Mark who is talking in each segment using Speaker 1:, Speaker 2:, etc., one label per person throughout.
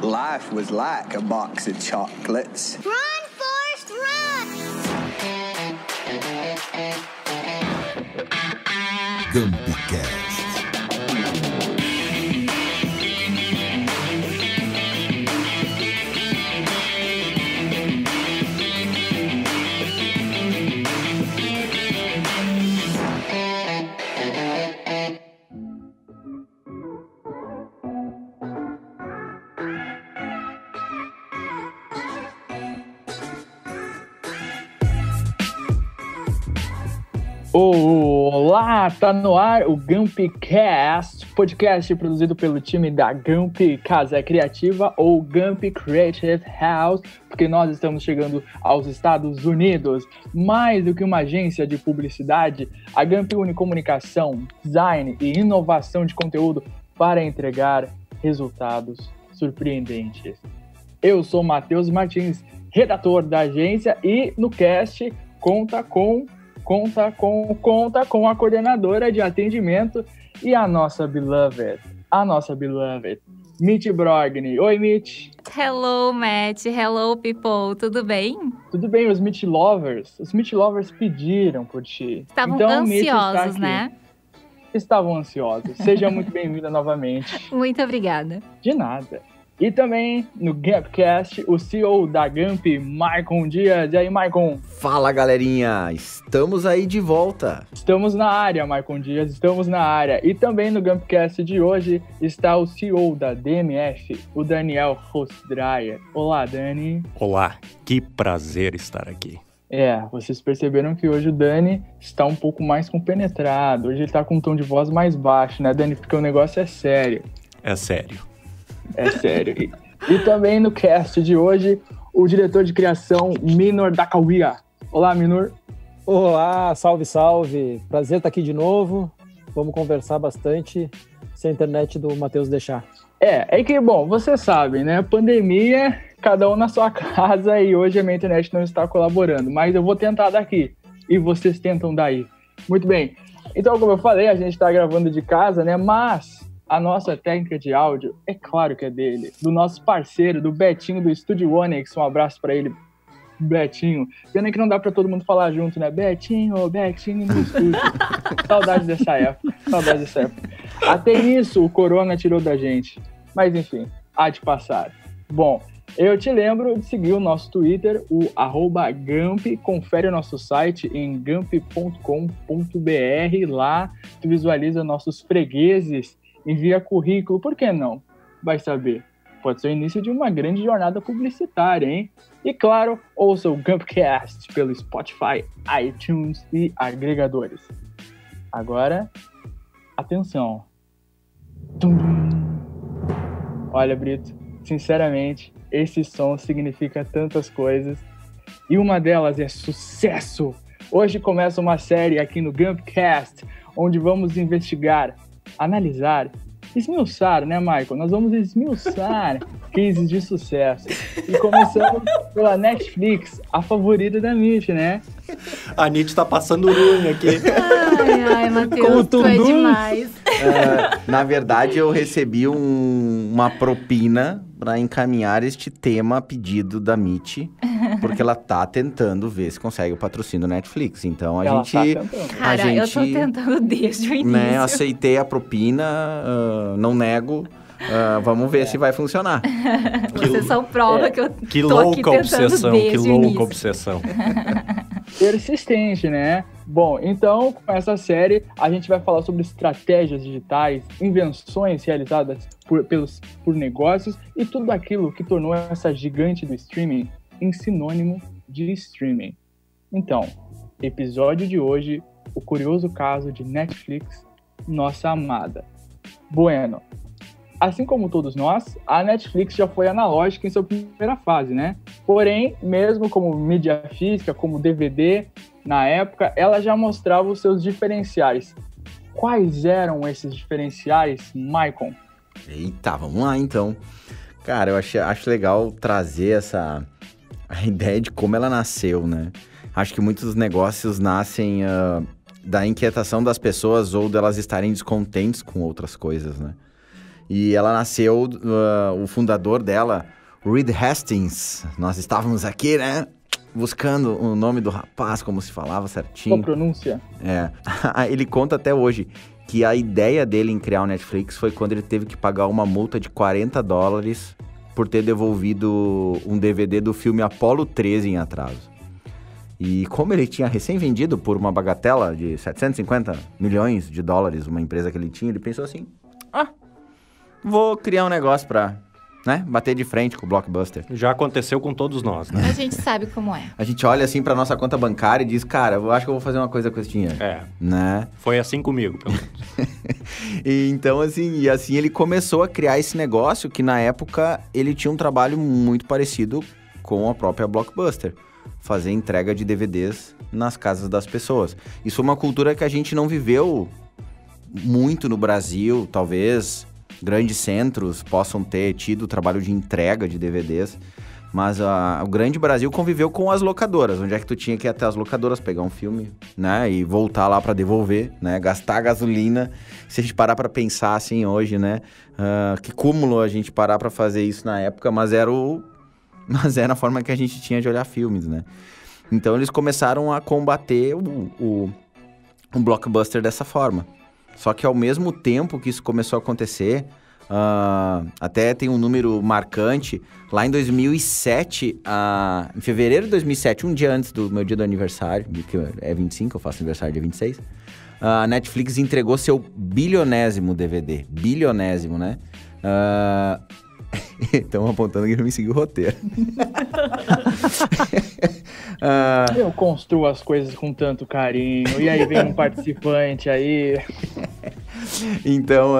Speaker 1: Life was like a box of chocolates.
Speaker 2: Run, Forrest, run!
Speaker 3: GumpyCast.
Speaker 4: Olá, tá no ar o GumpyCast, podcast produzido pelo time da Gumpy Casa Criativa ou Gumpy Creative House, porque nós estamos chegando aos Estados Unidos. Mais do que uma agência de publicidade, a Gumpy une comunicação, design e inovação de conteúdo para entregar resultados surpreendentes. Eu sou Matheus Martins, redator da agência, e no cast conta com a coordenadora de atendimento e a nossa beloved, Mitch Brogni. Oi, Mitch.
Speaker 5: Hello, Matt. Hello, people. Tudo bem?
Speaker 4: Tudo bem, os Mitch Lovers pediram por ti.
Speaker 5: Estavam
Speaker 4: então,
Speaker 5: ansiosos, né?
Speaker 4: Estavam ansiosos. Seja muito bem-vinda novamente.
Speaker 5: Muito obrigada.
Speaker 4: De nada. E também no GumpCast, o CEO da Gump, Maicon Dias. E aí, Maicon?
Speaker 6: Fala, galerinha! Estamos aí de volta.
Speaker 4: Estamos na área, Maicon Dias, estamos na área. E também no GumpCast de hoje está o CEO da DMF, o Daniel Rostdreyer. Olá, Dani.
Speaker 7: Olá, que prazer estar aqui.
Speaker 4: Vocês perceberam que hoje o Dani está um pouco mais compenetrado. Hoje ele está com um tom de voz mais baixo, né, Dani? Porque o negócio é sério.
Speaker 7: É sério.
Speaker 4: É sério. E também no cast de hoje, o diretor de criação, Minor Dakawia. Olá, Minor.
Speaker 8: Olá, salve, salve. Prazer estar aqui de novo. Vamos conversar bastante se a internet do Matheus deixar.
Speaker 4: É que, bom, vocês sabem, né? Pandemia, cada um na sua casa, e hoje a minha internet não está colaborando. Mas eu vou tentar daqui e vocês tentam daí. Muito bem. Então, como eu falei, a gente está gravando de casa, né? Mas a nossa técnica de áudio, é claro que é dele, do nosso parceiro, do Betinho, do Studio Onyx. Um abraço pra ele, Betinho. Pena que não dá pra todo mundo falar junto, né? Betinho no estúdio. Saudade dessa época. Até isso o Corona tirou da gente. Mas enfim, há de passar. Bom, eu te lembro de seguir o nosso Twitter, o @Gump. Confere o nosso site em gump.com.br. Lá tu visualiza nossos fregueses, envia currículo, por que não? Vai saber. Pode ser o início de uma grande jornada publicitária, hein? E claro, ouça o GumpCast pelo Spotify, iTunes e agregadores. Agora, atenção. Tum. Olha, Brito, sinceramente, esse som significa tantas coisas. E uma delas é sucesso! Hoje começa uma série aqui no GumpCast, onde vamos investigar, analisar, esmiuçar, né, Michael? Nós vamos esmiuçar cases de sucesso. E começamos pela Netflix, a favorita da Mitch, né?
Speaker 7: A Nietzsche tá passando ruim aqui.
Speaker 5: Ai, Matheus, tu é demais.
Speaker 6: Na verdade, eu recebi uma propina para encaminhar este tema a pedido da Mitch, porque ela tá tentando ver se consegue o patrocínio Netflix. Então a gente...
Speaker 5: Cara, eu tô tentando desde o início.
Speaker 6: Né, aceitei a propina, não nego. Vamos ver se vai funcionar.
Speaker 5: Vocês são prova que eu
Speaker 7: Que
Speaker 5: tô aqui
Speaker 7: louca obsessão,
Speaker 5: desde
Speaker 7: que
Speaker 5: o
Speaker 7: louca
Speaker 5: início.
Speaker 7: obsessão.
Speaker 4: Persistente, né? Bom, então, com essa série, a gente vai falar sobre estratégias digitais, invenções realizadas por negócios e tudo aquilo que tornou essa gigante do streaming em sinônimo de streaming. Então, episódio de hoje, o curioso caso de Netflix, nossa amada. Bueno, assim como todos nós, a Netflix já foi analógica em sua primeira fase, né? Porém, mesmo como mídia física, como DVD, na época, ela já mostrava os seus diferenciais. Quais eram esses diferenciais, Maicon?
Speaker 6: Eita, vamos lá então. Cara, eu acho legal trazer a ideia de como ela nasceu, né? Acho que muitos negócios nascem da inquietação das pessoas ou delas estarem descontentes com outras coisas, né? E ela nasceu, o fundador dela, Reed Hastings. Nós estávamos aqui, né? Buscando o nome do rapaz, como se falava certinho.
Speaker 4: Qual pronúncia?
Speaker 6: Ele conta até hoje que a ideia dele em criar o Netflix foi quando ele teve que pagar uma multa de $40 por ter devolvido um DVD do filme Apollo 13 em atraso. E como ele tinha recém-vendido por uma bagatela de $750 milhões, uma empresa que ele tinha, ele pensou assim, vou criar um negócio pra, né, bater de frente com o Blockbuster.
Speaker 7: Já aconteceu com todos nós, né?
Speaker 5: A gente sabe como é.
Speaker 6: A gente olha assim pra nossa conta bancária e diz, cara, eu acho que eu vou fazer uma coisa com esse dinheiro. Né?
Speaker 7: Foi assim comigo, pelo menos.
Speaker 6: Então, assim ele começou a criar esse negócio que, na época, ele tinha um trabalho muito parecido com a própria Blockbuster. Fazer entrega de DVDs nas casas das pessoas. Isso é uma cultura que a gente não viveu muito no Brasil, talvez grandes centros possam ter tido o trabalho de entrega de DVDs, mas o grande Brasil conviveu com as locadoras, onde é que tu tinha que ir até as locadoras, pegar um filme, né, e voltar lá para devolver, né, gastar gasolina. Se a gente parar para pensar assim hoje, né, que cúmulo a gente parar para fazer isso na época, mas era a forma que a gente tinha de olhar filmes, né. Então eles começaram a combater o Blockbuster dessa forma. Só que ao mesmo tempo que isso começou a acontecer, até tem um número marcante, lá em 2007, em fevereiro de 2007, um dia antes do meu dia do aniversário, que é 25, eu faço aniversário dia 26, a Netflix entregou seu bilionésimo DVD. Bilionésimo, né? Estão apontando que eu me segui o roteiro.
Speaker 4: Eu construo as coisas com tanto carinho, e aí vem um participante aí.
Speaker 6: Então,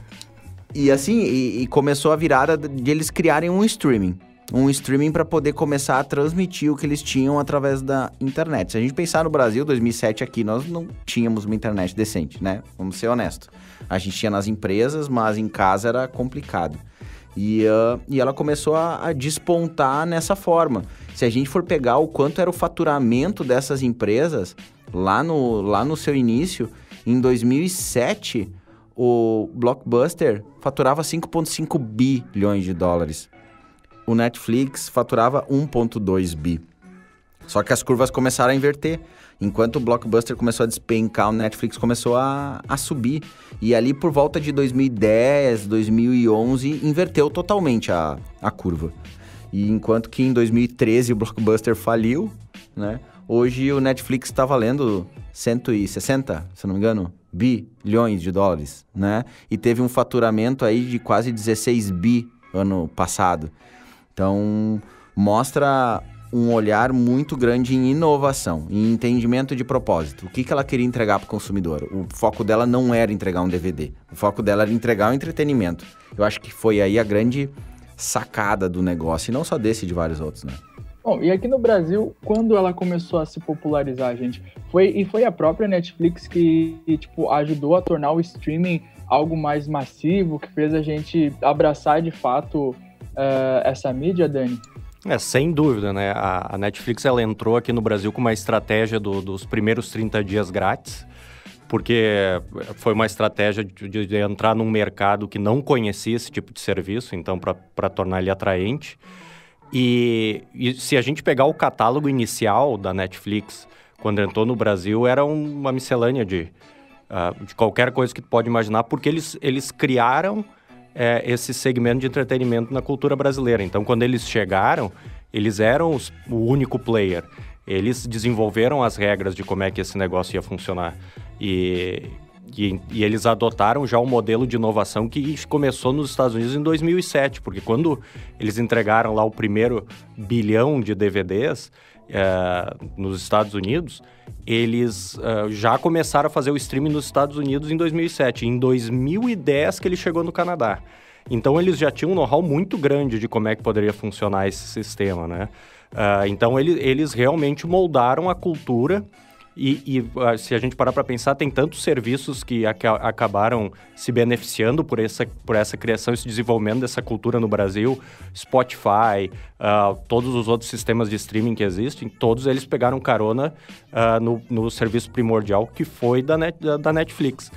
Speaker 6: e começou a virada de eles criarem um streaming para poder começar a transmitir o que eles tinham através da internet. Se a gente pensar no Brasil, 2007 aqui, nós não tínhamos uma internet decente, né? Vamos ser honestos. A gente tinha nas empresas, mas em casa era complicado. E ela começou a despontar nessa forma. Se a gente for pegar o quanto era o faturamento dessas empresas, lá no seu início, em 2007, o Blockbuster faturava 5,5 bilhões de dólares. O Netflix faturava 1,2 bi. Só que as curvas começaram a inverter. Enquanto o Blockbuster começou a despencar, o Netflix começou a subir. E ali por volta de 2010, 2011, inverteu totalmente a curva. E enquanto que em 2013 o Blockbuster faliu, né? Hoje o Netflix está valendo 160, se não me engano, bilhões de dólares, né? E teve um faturamento aí de quase 16 bi ano passado. Então, mostra um olhar muito grande em inovação, em entendimento de propósito. O que ela queria entregar para o consumidor? O foco dela não era entregar um DVD. O foco dela era entregar um entretenimento. Eu acho que foi aí a grande sacada do negócio, e não só desse, de vários outros, né?
Speaker 4: Bom, e aqui no Brasil, quando ela começou a se popularizar, gente, foi a própria Netflix que ajudou a tornar o streaming algo mais massivo, que fez a gente abraçar de fato essa mídia, Dani?
Speaker 7: Sem dúvida, né? A Netflix, ela entrou aqui no Brasil com uma estratégia dos primeiros 30 dias grátis, porque foi uma estratégia de entrar num mercado que não conhecia esse tipo de serviço, então para tornar ele atraente. E se a gente pegar o catálogo inicial da Netflix, quando entrou no Brasil, era uma miscelânea de qualquer coisa que tu pode imaginar, porque eles criaram esse segmento de entretenimento na cultura brasileira. Então, quando eles chegaram, eles eram o único player. Eles desenvolveram as regras de como é que esse negócio ia funcionar. E eles adotaram já um modelo de inovação que começou nos Estados Unidos em 2007, porque quando eles entregaram lá o primeiro bilhão de DVDs nos Estados Unidos, eles já começaram a fazer o streaming nos Estados Unidos em 2007. Em 2010 que ele chegou no Canadá. Então, eles já tinham um know-how muito grande de como é que poderia funcionar esse sistema, né? Então, eles realmente moldaram a cultura. E se a gente parar para pensar, tem tantos serviços que acabaram se beneficiando por essa criação, esse desenvolvimento dessa cultura no Brasil. Spotify, todos os outros sistemas de streaming que existem, todos eles pegaram carona no serviço primordial que foi da Netflix.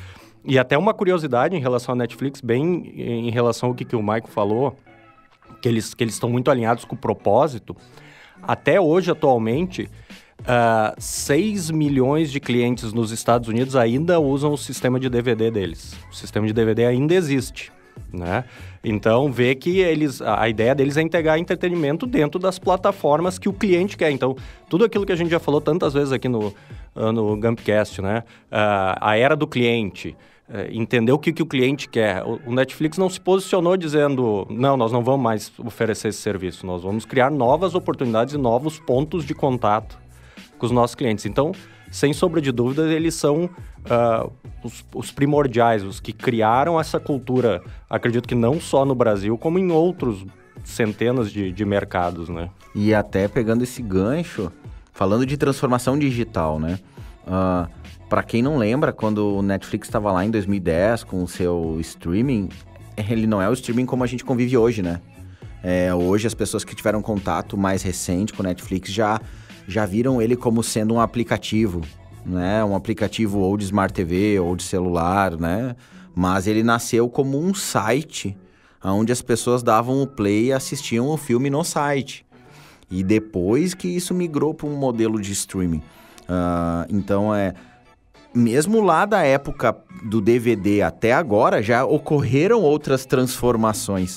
Speaker 7: E até uma curiosidade em relação à Netflix, bem em relação ao que o Maico falou, que eles estão muito alinhados com o propósito. Até hoje, atualmente, 6 milhões de clientes nos Estados Unidos ainda usam o sistema de DVD deles. O sistema de DVD ainda existe, né? Então, vê que a ideia deles é integrar entretenimento dentro das plataformas que o cliente quer. Então, tudo aquilo que a gente já falou tantas vezes aqui no Gumpcast, né? A era do cliente, entender o que o cliente quer. O Netflix não se posicionou dizendo, não, nós não vamos mais oferecer esse serviço, nós vamos criar novas oportunidades e novos pontos de contato com os nossos clientes. Então, sem sombra de dúvida, eles são os primordiais, os que criaram essa cultura, acredito que não só no Brasil, como em outros centenas de mercados, né?
Speaker 6: E até pegando esse gancho, falando de transformação digital, né? Para quem não lembra, quando o Netflix estava lá em 2010 com o seu streaming, ele não é o streaming como a gente convive hoje, né? Hoje as pessoas que tiveram contato mais recente com o Netflix já viram ele como sendo um aplicativo, né? Um aplicativo ou de Smart TV ou de celular, né? Mas ele nasceu como um site onde as pessoas davam o play e assistiam o filme no site. E depois que isso migrou para um modelo de streaming. Então, mesmo lá da época do DVD até agora, já ocorreram outras transformações.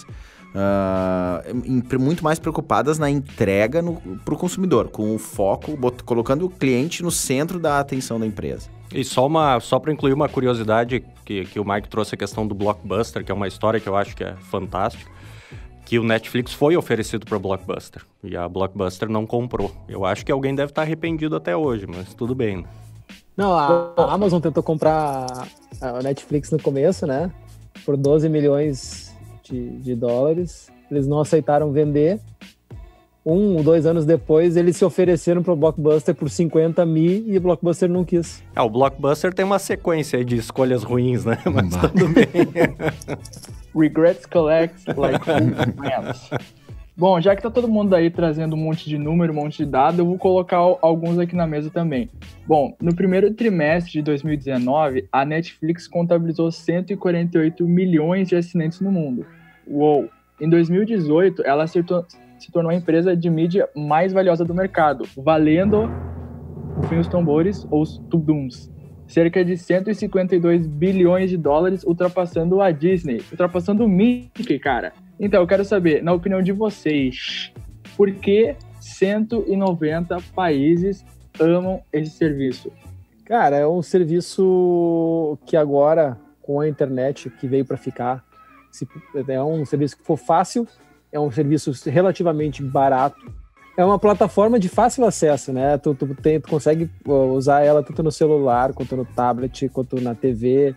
Speaker 6: Muito mais preocupadas na entrega para o consumidor, com o foco, colocando o cliente no centro da atenção da empresa.
Speaker 7: E só para incluir uma curiosidade que o Mike trouxe, a questão do Blockbuster, que é uma história que eu acho que é fantástica, que o Netflix foi oferecido para o Blockbuster e a Blockbuster não comprou. Eu acho que alguém deve estar arrependido até hoje, mas tudo bem.
Speaker 8: Não, a Amazon tentou comprar a Netflix no começo, né? Por 12 milhões de dólares. Eles não aceitaram vender. 1 ou 2 anos depois, eles se ofereceram para o Blockbuster por 50 mil e o Blockbuster não quis.
Speaker 7: O Blockbuster tem uma sequência de escolhas ruins, né? Mas tudo bem.
Speaker 4: Regrets collect like friends. Bom, já que tá todo mundo aí trazendo um monte de número, um monte de dado, eu vou colocar alguns aqui na mesa também. Bom, no primeiro trimestre de 2019, a Netflix contabilizou 148 milhões de assinantes no mundo. Uou! Em 2018, ela se tornou a empresa de mídia mais valiosa do mercado, valendo, enfim, os tambores, ou os tudums, cerca de 152 bilhões de dólares, ultrapassando a Disney, ultrapassando o Mickey, cara. Então, eu quero saber, na opinião de vocês, por que 190 países amam esse serviço?
Speaker 8: Cara, é um serviço que agora, com a internet, que veio para ficar, é um serviço que for fácil, é um serviço relativamente barato, é uma plataforma de fácil acesso, né? Tu consegue usar ela tanto no celular, quanto no tablet, quanto na TV,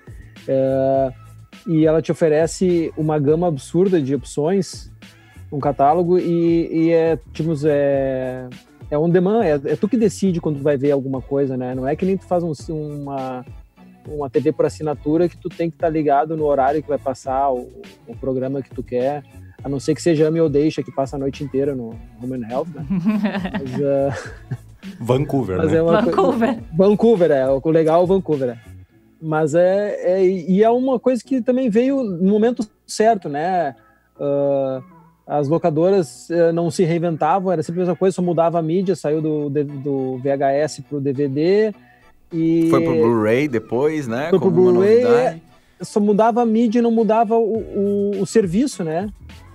Speaker 8: e ela te oferece uma gama absurda de opções, um catálogo, e é on demand, é tu que decide quando tu vai ver alguma coisa, né? Não é que nem tu faz uma TV por assinatura que tu tem que estar ligado no horário que vai passar o programa que tu quer, a não ser que seja Ame ou Deixa, que passa a noite inteira no Home and Health, né? Mas,
Speaker 7: Vancouver, né?
Speaker 8: Vancouver, o legal é Vancouver, Mas é uma coisa que também veio no momento certo, né? As locadoras não se reinventavam, era sempre a mesma coisa, só mudava a mídia, saiu do VHS pro DVD e...
Speaker 6: Foi pro Blu-ray depois, né?
Speaker 8: Foi pro Blu-ray, só mudava a mídia e não mudava o serviço, né?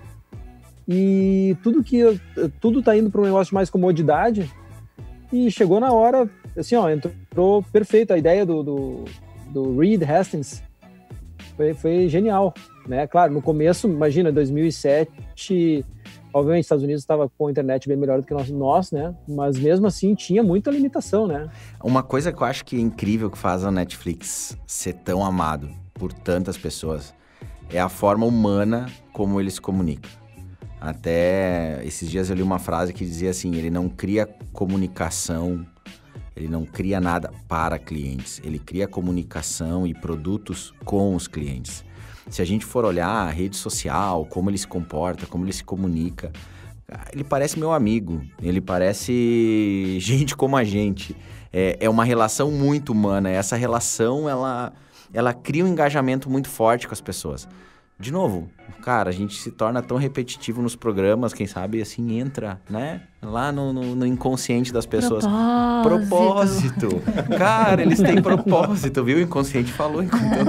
Speaker 8: E tudo tá indo para um negócio de mais comodidade e chegou na hora, assim, entrou perfeito. A ideia do Reed Hastings foi genial, né? Claro, no começo, imagina, 2007, obviamente os Estados Unidos estava com a internet bem melhor do que nós, né? Mas mesmo assim tinha muita limitação, né?
Speaker 6: Uma coisa que eu acho que é incrível que faz a Netflix ser tão amado por tantas pessoas é a forma humana como ele se comunica. Até esses dias eu li uma frase que dizia assim, ele não cria comunicação, ele não cria nada para clientes, ele cria comunicação e produtos com os clientes. Se a gente for olhar a rede social, como ele se comporta, como ele se comunica, ele parece meu amigo, ele parece gente como a gente. É uma relação muito humana, essa relação ela cria um engajamento muito forte com as pessoas. De novo, cara, a gente se torna tão repetitivo nos programas, quem sabe, assim, entra, né? Lá no inconsciente das pessoas. Propósito! Cara, eles têm propósito, viu? O inconsciente falou enquanto eu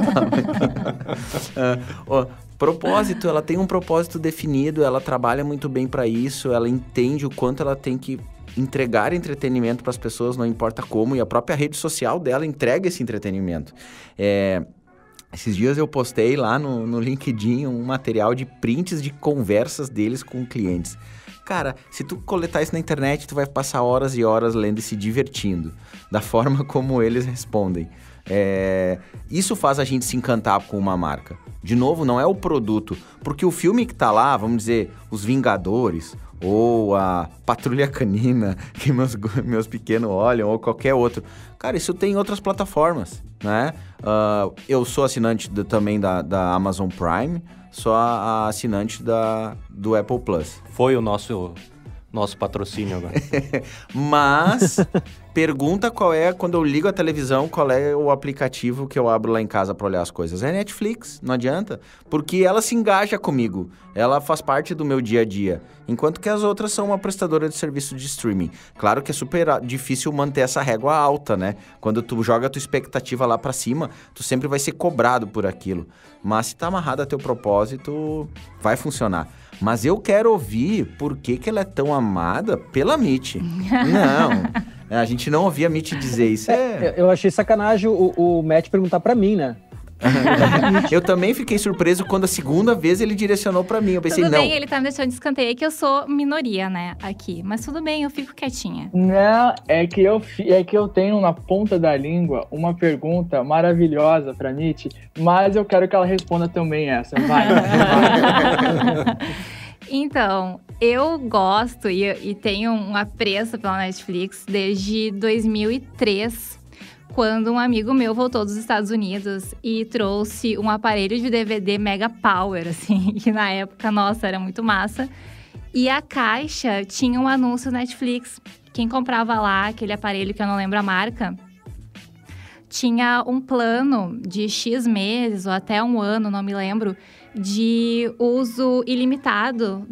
Speaker 6: tava. Propósito, ela tem um propósito definido, ela trabalha muito bem para isso, ela entende o quanto ela tem que entregar entretenimento para as pessoas, não importa como, e a própria rede social dela entrega esse entretenimento. Esses dias eu postei lá no LinkedIn um material de prints de conversas deles com clientes. Cara, se tu coletar isso na internet, tu vai passar horas e horas lendo e se divertindo, da forma como eles respondem. Isso faz a gente se encantar com uma marca. De novo, não é o produto, porque o filme que tá lá, vamos dizer, Os Vingadores, ou a Patrulha Canina, que meus pequenos olham, ou qualquer outro. Cara, isso tem em outras plataformas, né? Eu sou assinante também da Amazon Prime, sou a assinante do Apple Plus.
Speaker 7: Foi o nosso patrocínio agora.
Speaker 6: Mas, pergunta quando eu ligo a televisão, qual é o aplicativo que eu abro lá em casa para olhar as coisas. É Netflix, não adianta. Porque ela se engaja comigo. Ela faz parte do meu dia a dia. Enquanto que as outras são uma prestadora de serviço de streaming. Claro que é super difícil manter essa régua alta, né? Quando tu joga a tua expectativa lá para cima, tu sempre vai ser cobrado por aquilo. Mas se tá amarrado a teu propósito, vai funcionar. Mas eu quero ouvir por que ela é tão amada pela Mitty. Não, a gente não ouvia a Mitty dizer isso.
Speaker 8: Eu achei sacanagem o Matt perguntar pra mim, né?
Speaker 6: Eu também fiquei surpreso quando a segunda vez ele direcionou pra mim. Eu pensei,
Speaker 5: tudo
Speaker 6: não.
Speaker 5: bem, ele tá me deixando de escanteio, que eu sou minoria, né, aqui. Mas tudo bem, eu fico quietinha.
Speaker 4: Não, é que eu tenho na ponta da língua uma pergunta maravilhosa pra Mitty, mas eu quero que ela responda também essa. Vai.
Speaker 5: Então, eu gosto e tenho um apreço pela Netflix desde 2003, quando um amigo meu voltou dos Estados Unidos e trouxe um aparelho de DVD Mega Power, assim, que na época, nossa, era muito massa. E a caixa tinha um anúncio Netflix. Quem comprava lá aquele aparelho, que eu não lembro a marca, tinha um plano de X meses ou até um ano, não me lembro, de uso ilimitado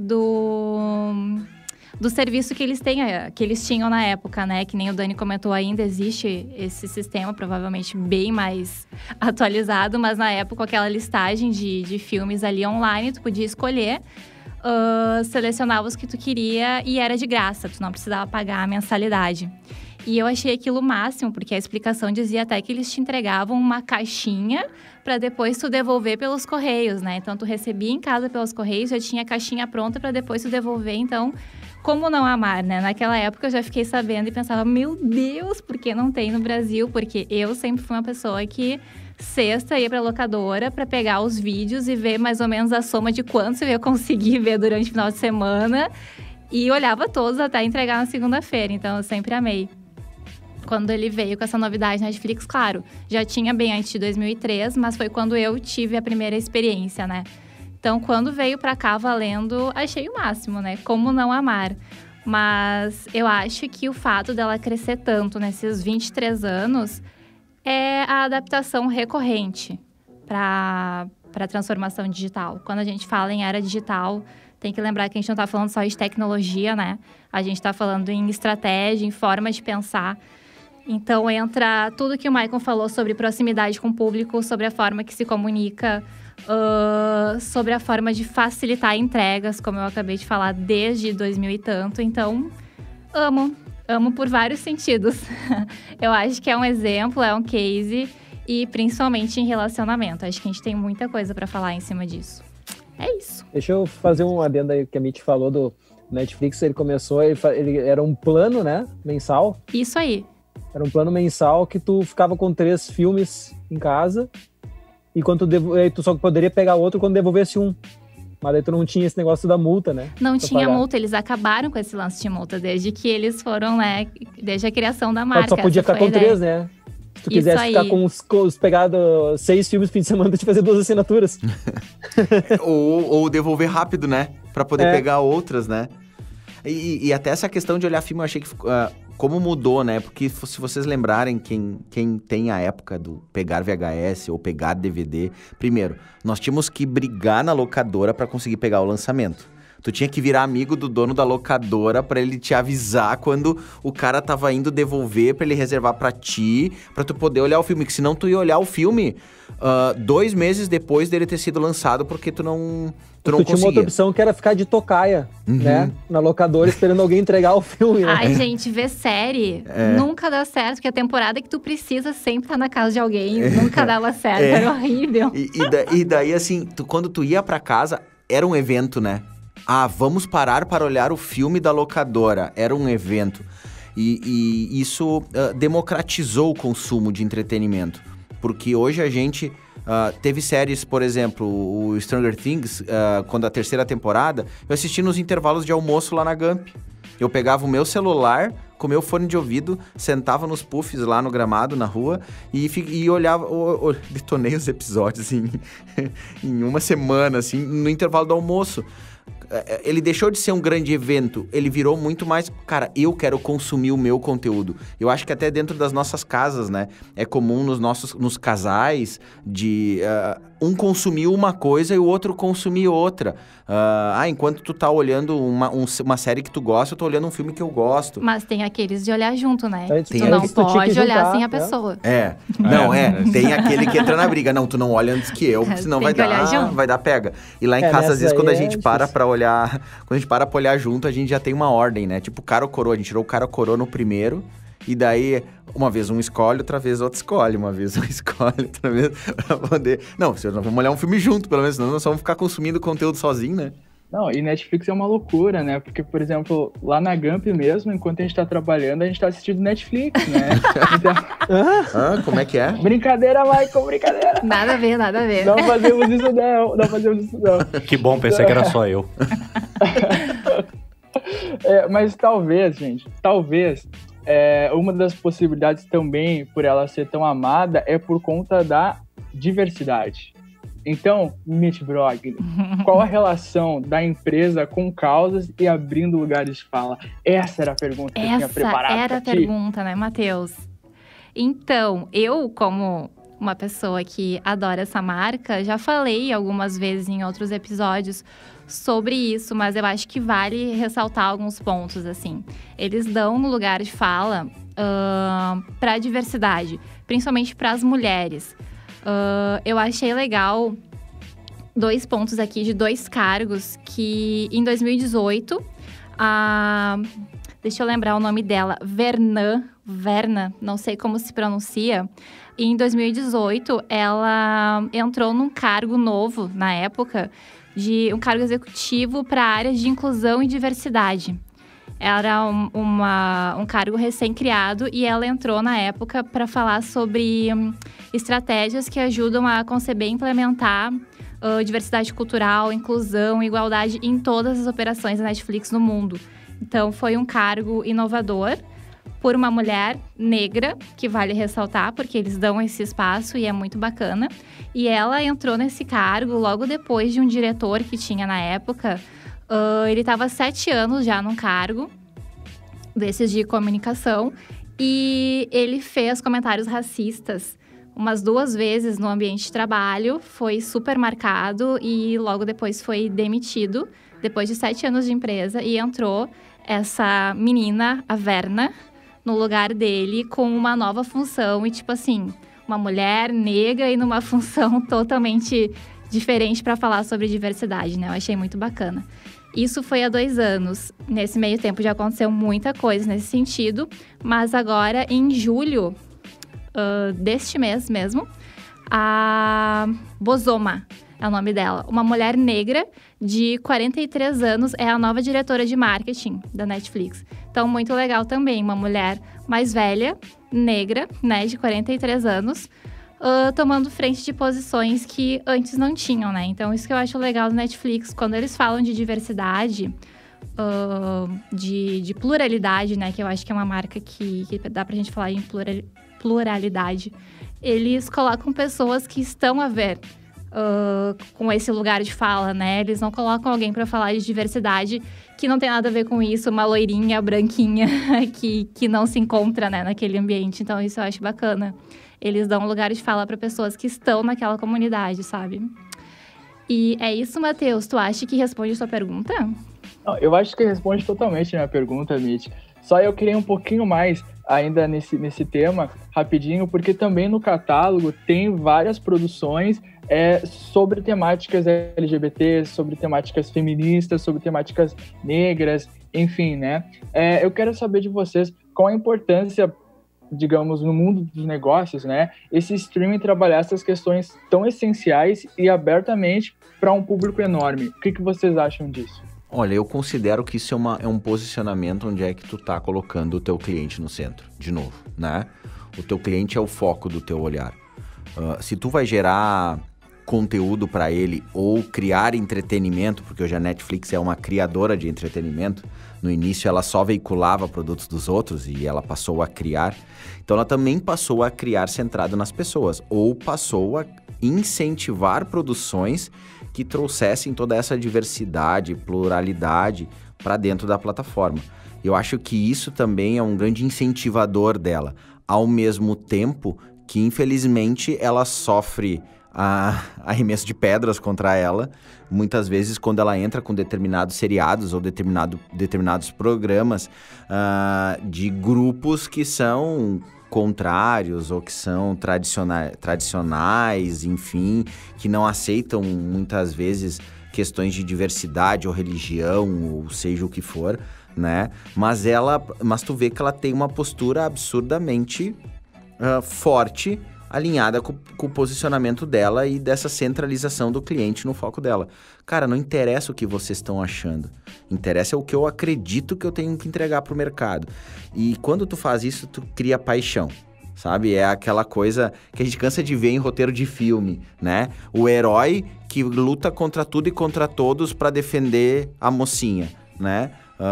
Speaker 5: do serviço que eles tinham na época, né? Que nem o Dani comentou, ainda existe esse sistema, provavelmente bem mais atualizado, mas na época aquela listagem de filmes ali online, tu podia escolher, selecionava os que tu queria e era de graça, tu não precisava pagar a mensalidade. E eu achei aquilo o máximo, porque a explicação dizia até que eles te entregavam uma caixinha para depois tu devolver pelos correios, né? Então, tu recebia em casa pelos correios, já tinha a caixinha pronta para depois tu devolver. Então, como não amar, né? Naquela época eu já fiquei sabendo e pensava, meu Deus, por que não tem no Brasil? Porque eu sempre fui uma pessoa que sexta ia pra locadora para pegar os vídeos e ver mais ou menos a soma de quantos eu ia conseguir ver durante o final de semana. E olhava todos até entregar na segunda-feira, então eu sempre amei. Quando ele veio com essa novidade na Netflix, claro, já tinha bem antes de 2003, mas foi quando eu tive a primeira experiência, né? Então, quando veio pra cá valendo, achei o máximo, né? Como não amar? Mas eu acho que o fato dela crescer tanto nesses 23 anos é a adaptação recorrente para a transformação digital. Quando a gente fala em era digital, tem que lembrar que a gente não está falando só de tecnologia, né? A gente está falando em estratégia, em forma de pensar. Então, entra tudo que o Maicon falou sobre proximidade com o público, sobre a forma que se comunica, sobre a forma de facilitar entregas, como eu acabei de falar, desde 2000 e tanto. Então, amo por vários sentidos. Eu acho que é um exemplo, é um case, e principalmente em relacionamento. Acho que a gente tem muita coisa para falar em cima disso. É isso.
Speaker 8: Deixa eu fazer um adendo aí que a Mitty falou do Netflix. Ele começou, ele era um plano, né, mensal.
Speaker 5: Isso aí.
Speaker 8: Era um plano mensal que tu ficava com 3 filmes em casa e tu só poderia pegar outro quando devolvesse um. Mas aí tu não tinha esse negócio da multa, né?
Speaker 5: Não tinha multa, eles acabaram com esse lance de multa desde que eles foram, né, desde a criação da marca.
Speaker 8: Mas tu só podia ficar com 3, né? Se tu quisesse ficar com os pegado 6 filmes no fim de semana, tu tinha que fazer 2 assinaturas.
Speaker 6: ou devolver rápido, né? Pra poder pegar outras, né? E até essa questão de olhar filme, eu achei que como mudou, né? Porque se vocês lembrarem, quem tem a época do pegar VHS ou pegar DVD, primeiro, nós tínhamos que brigar na locadora para conseguir pegar o lançamento. Tu tinha que virar amigo do dono da locadora pra ele te avisar quando o cara tava indo devolver, pra ele reservar pra ti, pra tu poder olhar o filme. Que senão tu ia olhar o filme 2 meses depois dele ter sido lançado, porque tu não conseguia.
Speaker 8: Tinha uma outra opção que era ficar de tocaia, né? Na locadora, esperando alguém entregar o filme. Né?
Speaker 5: Ai, gente, ver série nunca dá certo, porque a temporada que tu precisa sempre tá na casa de alguém. Nunca dava certo, era horrível.
Speaker 6: E daí, assim, quando tu ia pra casa, era um evento, né? Ah, vamos parar para olhar o filme da locadora. Era um evento. E isso democratizou o consumo de entretenimento. Porque hoje a gente teve séries, por exemplo, o Stranger Things, quando a 3ª temporada, eu assisti nos intervalos de almoço lá na Gump. Eu pegava o meu celular com o meu fone de ouvido, sentava nos puffs lá no gramado, na rua, e olhava, detonei os episódios em uma semana, assim, no intervalo do almoço. Ele deixou de ser um grande evento, ele virou muito mais, cara, eu quero consumir o meu conteúdo. Eu acho que até dentro das nossas casas, né, é comum nos casais de um consumir uma coisa e o outro consumir outra. Enquanto tu tá olhando uma série que tu gosta, eu tô olhando um filme que eu gosto.
Speaker 5: Mas tem aqueles de olhar junto, né?
Speaker 8: Tu
Speaker 5: não pode olhar sem a pessoa.
Speaker 6: Tem aquele que entra na briga. Não, tu não olha antes que eu, senão vai dar pega. E lá em casa, às vezes, quando a gente para pra olhar, junto, a gente já tem uma ordem, né? Tipo, cara ou coroa, a gente tirou o cara ou coroa no primeiro, e daí, uma vez um escolhe, outra vez outro escolhe, uma vez um escolhe, outra vez pra poder... Não, nós vamos olhar um filme junto, pelo menos, senão nós vamos ficar consumindo conteúdo sozinho, né?
Speaker 4: Não, e Netflix é uma loucura, né? Porque, por exemplo, lá na Gump mesmo, enquanto a gente tá trabalhando, a gente tá assistindo Netflix, né? Então...
Speaker 6: como é que é?
Speaker 4: Brincadeira, Michael, brincadeira.
Speaker 5: Nada a ver, nada a ver.
Speaker 4: Não fazemos isso não.
Speaker 7: Que bom, pensei que era só eu.
Speaker 4: Mas talvez, gente, uma das possibilidades também, por ela ser tão amada, é por conta da diversidade. Então, Mitch Broglie, qual a relação da empresa com causas e abrindo lugares de fala? Essa era a pergunta que eu tinha preparado.
Speaker 5: Essa era a pergunta, né, Matheus? Então, eu, como uma pessoa que adora essa marca, já falei algumas vezes em outros episódios sobre isso, mas eu acho que vale ressaltar alguns pontos, assim. Eles dão um lugar de fala para a diversidade, principalmente para as mulheres. Eu achei legal 2 pontos aqui de 2 cargos que em 2018, deixa eu lembrar o nome dela, Verna, não sei como se pronuncia. E em 2018, ela entrou num cargo novo, na época, de um cargo executivo para a área de inclusão e diversidade. Era um cargo recém-criado e ela entrou na época para falar sobre estratégias que ajudam a conceber e implementar diversidade cultural, inclusão e igualdade em todas as operações da Netflix no mundo. Então, foi um cargo inovador por uma mulher negra, que vale ressaltar, porque eles dão esse espaço e é muito bacana. E ela entrou nesse cargo logo depois de um diretor que tinha na época. Ele estava 7 anos já num cargo desses de comunicação e ele fez comentários racistas umas 2 vezes no ambiente de trabalho, foi super marcado e logo depois foi demitido, depois de 7 anos de empresa, e entrou essa menina, a Verna, no lugar dele com uma nova função e, tipo assim, uma mulher negra e numa função totalmente diferente para falar sobre diversidade, né? Eu achei muito bacana. Isso foi há 2 anos. Nesse meio tempo já aconteceu muita coisa nesse sentido, mas agora, em julho deste mês mesmo, a Bozoma é o nome dela. Uma mulher negra de 43 anos é a nova diretora de marketing da Netflix. Então, muito legal também. Uma mulher mais velha, negra, né, de 43 anos, tomando frente de posições que antes não tinham, né? Então, isso que eu acho legal do Netflix, quando eles falam de diversidade, de pluralidade, né? Que eu acho que é uma marca que dá pra gente falar em pluralidade. Eles colocam pessoas que estão a ver com esse lugar de fala, né? Eles não colocam alguém para falar de diversidade que não tem nada a ver com isso, uma loirinha, branquinha, que não se encontra, né, naquele ambiente. Então, isso eu acho bacana. Eles dão um lugar de fala para pessoas que estão naquela comunidade, sabe? E é isso, Matheus. Tu acha que responde a sua pergunta?
Speaker 4: Não, eu acho que responde totalmente a minha pergunta, Mitch. Só eu queria um pouquinho mais ainda nesse tema, rapidinho, porque também no catálogo tem várias produções sobre temáticas LGBT, sobre temáticas feministas, sobre temáticas negras, enfim, né? Eu quero saber de vocês qual a importância, digamos, no mundo dos negócios, né? Esse streaming trabalhar essas questões tão essenciais e abertamente para um público enorme. O que vocês acham disso?
Speaker 6: Olha, eu considero que isso é um posicionamento onde é que tu tá colocando o teu cliente no centro, de novo, né? O teu cliente é o foco do teu olhar. Se tu vai gerar conteúdo para ele ou criar entretenimento, porque hoje a Netflix é uma criadora de entretenimento, no início ela só veiculava produtos dos outros e ela passou a criar, então ela também passou a criar centrado nas pessoas, ou passou a incentivar produções que trouxessem toda essa diversidade, pluralidade para dentro da plataforma. Eu acho que isso também é um grande incentivador dela, ao mesmo tempo que, infelizmente, ela sofre arremesso de pedras contra ela, muitas vezes quando ela entra com determinados seriados ou determinados programas de grupos que são contrários ou que são tradicionais, enfim, que não aceitam muitas vezes questões de diversidade ou religião, ou seja o que for, né? Mas tu vê que ela tem uma postura absurdamente forte, alinhada com o posicionamento dela e dessa centralização do cliente no foco dela. Cara, não interessa o que vocês estão achando. Interessa o que eu acredito que eu tenho que entregar pro mercado. E quando tu faz isso, tu cria paixão, sabe? É aquela coisa que a gente cansa de ver em roteiro de filme, né? O herói que luta contra tudo e contra todos para defender a mocinha, né?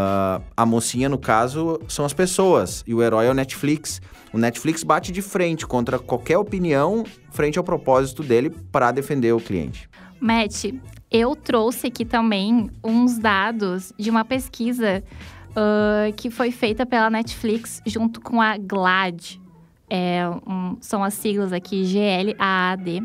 Speaker 6: A mocinha, no caso, são as pessoas. E o herói é o Netflix. O Netflix bate de frente contra qualquer opinião frente ao propósito dele para defender o cliente.
Speaker 5: Matt, eu trouxe aqui também uns dados de uma pesquisa que foi feita pela Netflix junto com a GLAAD. São as siglas aqui, GLAAD.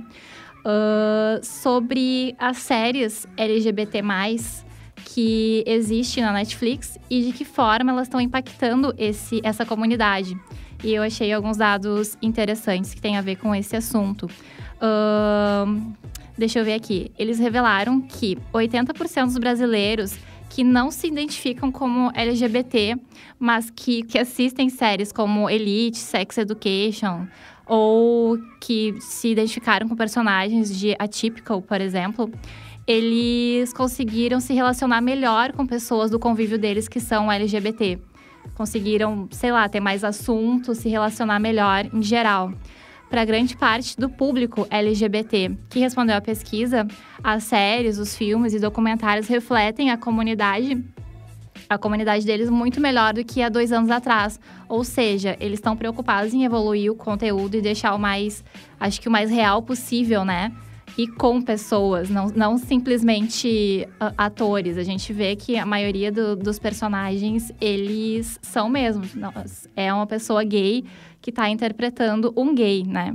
Speaker 5: Sobre as séries LGBT+, que existe na Netflix e de que forma elas estão impactando essa comunidade. E eu achei alguns dados interessantes que têm a ver com esse assunto. Deixa eu ver aqui. Eles revelaram que 80% dos brasileiros que não se identificam como LGBT, mas que assistem séries como Elite, Sex Education, ou que se identificaram com personagens de Atypical, por exemplo, eles conseguiram se relacionar melhor com pessoas do convívio deles que são LGBT. Conseguiram, sei lá, ter mais assuntos, se relacionar melhor em geral. Para grande parte do público LGBT que respondeu à pesquisa, as séries, os filmes e documentários refletem a comunidade deles muito melhor do que há 2 anos atrás. Ou seja, eles estão preocupados em evoluir o conteúdo e deixar o mais real possível, né? E com pessoas, não simplesmente atores. A gente vê que a maioria dos personagens, eles são mesmo. É uma pessoa gay que está interpretando um gay, né?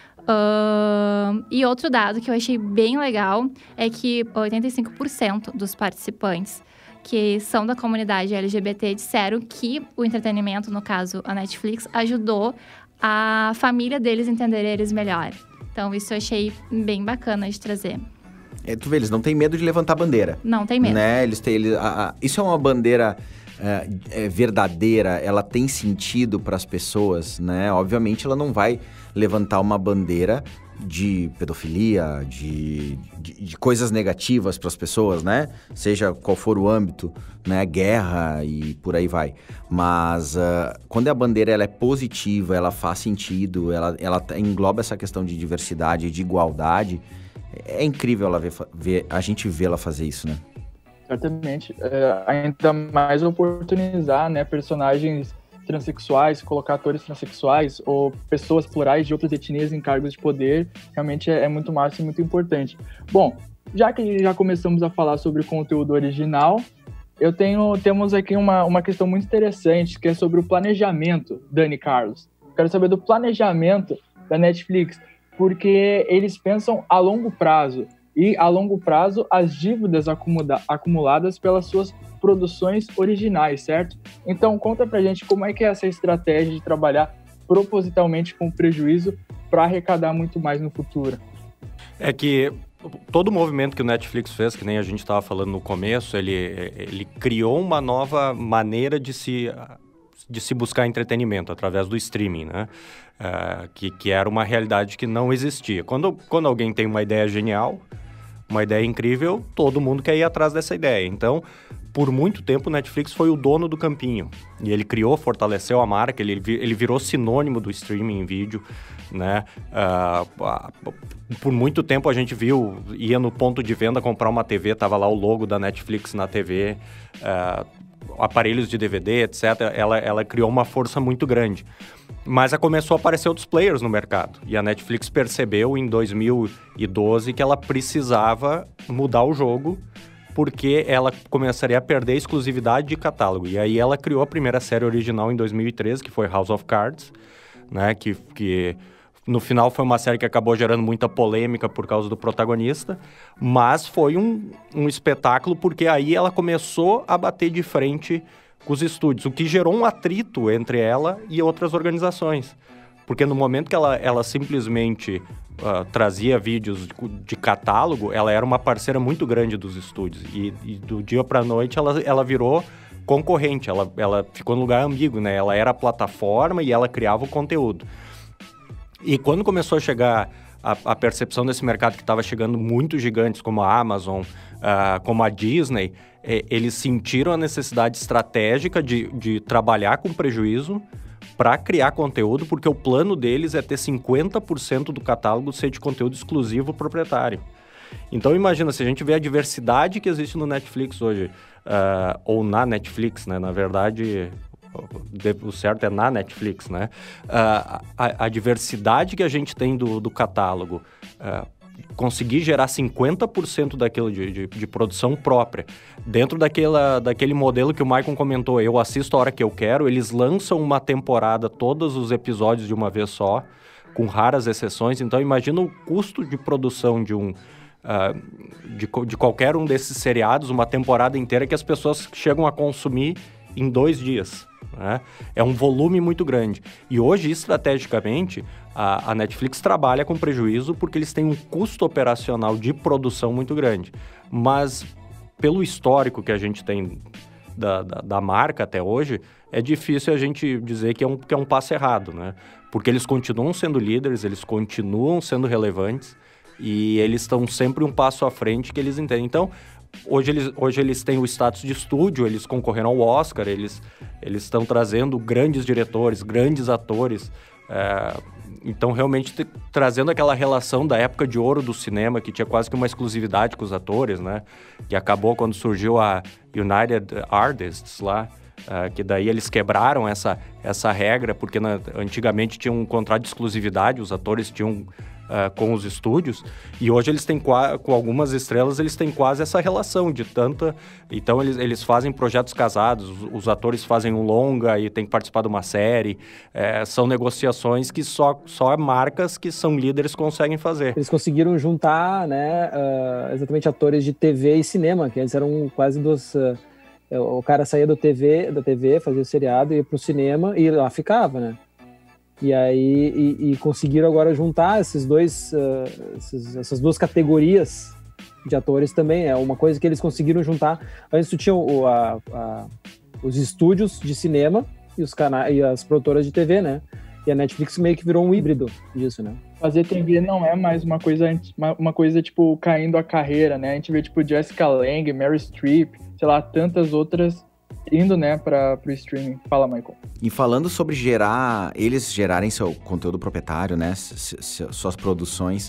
Speaker 5: E outro dado que eu achei bem legal é que 85% dos participantes que são da comunidade LGBT disseram que o entretenimento, no caso a Netflix, ajudou a família deles entender eles melhor. Então, isso eu achei bem bacana de trazer.
Speaker 6: Tu vê, eles não têm medo de levantar bandeira.
Speaker 5: Não tem medo.
Speaker 6: Né? Isso é uma bandeira verdadeira, ela tem sentido para as pessoas, né? Obviamente, ela não vai levantar uma bandeira de pedofilia, de coisas negativas para as pessoas, né? Seja qual for o âmbito, né? Guerra e por aí vai. Mas quando a bandeira ela é positiva, ela faz sentido, ela engloba essa questão de diversidade e de igualdade, é incrível a gente vê-la fazer isso, né?
Speaker 4: Certamente. Ainda mais oportunizar, né, personagens transexuais, colocar atores transexuais ou pessoas plurais de outras etnias em cargos de poder, realmente é muito massa e muito importante. Bom, já que já começamos a falar sobre conteúdo original, temos aqui uma questão muito interessante, que é sobre o planejamento, Dani Carlos. Quero saber do planejamento da Netflix, porque eles pensam a longo prazo, e a longo prazo as dívidas acumuladas pelas suas produções originais, certo? Então conta pra gente como é que é essa estratégia de trabalhar propositalmente com prejuízo para arrecadar muito mais no futuro.
Speaker 7: É que todo o movimento que o Netflix fez, que nem a gente estava falando no começo, ele criou uma nova maneira de se buscar entretenimento através do streaming, né? Que era uma realidade que não existia. Quando alguém tem uma ideia genial, uma ideia incrível, todo mundo quer ir atrás dessa ideia. Então, por muito tempo, o Netflix foi o dono do campinho. E ele criou, fortaleceu a marca, ele virou sinônimo do streaming em vídeo, né? Por muito tempo a gente ia no ponto de venda comprar uma TV, tava lá o logo da Netflix na TV, aparelhos de DVD, etc. Ela criou uma força muito grande. Mas começou a aparecer outros players no mercado. E a Netflix percebeu em 2012 que ela precisava mudar o jogo, porque ela começaria a perder a exclusividade de catálogo. E aí ela criou a primeira série original em 2013, que foi House of Cards, né? Que no final foi uma série que acabou gerando muita polêmica por causa do protagonista, mas foi um espetáculo, porque aí ela começou a bater de frente com os estúdios, o que gerou um atrito entre ela e outras organizações. Porque no momento que ela simplesmente trazia vídeos de catálogo, ela era uma parceira muito grande dos estúdios. E do dia para a noite ela virou concorrente, ela ficou no lugar ambíguo, né? Ela era a plataforma e ela criava o conteúdo. E quando começou a chegar a percepção desse mercado que estava chegando muito gigantes, como a Amazon, como a Disney, eles sentiram a necessidade estratégica de trabalhar com prejuízo para criar conteúdo, porque o plano deles é ter 50% do catálogo ser de conteúdo exclusivo proprietário. Então imagina, se a gente vê a diversidade que existe no Netflix hoje, ou na Netflix, né? Na verdade, o certo é na Netflix, né? A diversidade que a gente tem do catálogo, conseguir gerar 50% daquilo de produção própria, dentro daquele modelo que o Maicon comentou, eu assisto a hora que eu quero, eles lançam uma temporada, todos os episódios de uma vez só, com raras exceções. Então imagina o custo de produção de qualquer um desses seriados, uma temporada inteira que as pessoas chegam a consumir em 2 dias. Né? É um volume muito grande. E hoje, estrategicamente, a Netflix trabalha com prejuízo porque eles têm um custo operacional de produção muito grande. Mas, pelo histórico que a gente tem da marca até hoje, é difícil a gente dizer que é um passo errado, né? Porque eles continuam sendo líderes, eles continuam sendo relevantes e eles estão sempre um passo à frente que eles entendem. Então, hoje eles têm o status de estúdio, eles concorreram ao Oscar, eles estão trazendo grandes diretores, grandes atores, então realmente trazendo aquela relação da época de ouro do cinema, que tinha quase que uma exclusividade com os atores, né? Que acabou quando surgiu a United Artists lá, que daí eles quebraram essa regra, porque antigamente tinha um contrato de exclusividade, os atores tinham com os estúdios, e hoje eles têm com algumas estrelas, eles têm quase essa relação de tanta... Então eles fazem projetos casados, os atores fazem um longa e tem que participar de uma série, são negociações que só marcas que são líderes conseguem fazer. Eles
Speaker 8: conseguiram juntar, né, exatamente atores de TV e cinema, que antes eram quase dos... o cara saía da TV, fazia o seriado, ia pro cinema e lá ficava, né? E aí conseguiram agora juntar essas duas categorias de atores também. É uma coisa que eles conseguiram juntar. Antes tu tinha os estúdios de cinema e as produtoras de TV, né? E a Netflix meio que virou um híbrido disso, né?
Speaker 4: Fazer TV não é mais uma coisa tipo, caindo a carreira, né? A gente vê, tipo, Jessica Lange, Meryl Streep, sei lá, tantas outras indo, né, para o streaming. Fala, Michael.
Speaker 6: E falando sobre eles gerarem seu conteúdo proprietário, né, suas produções,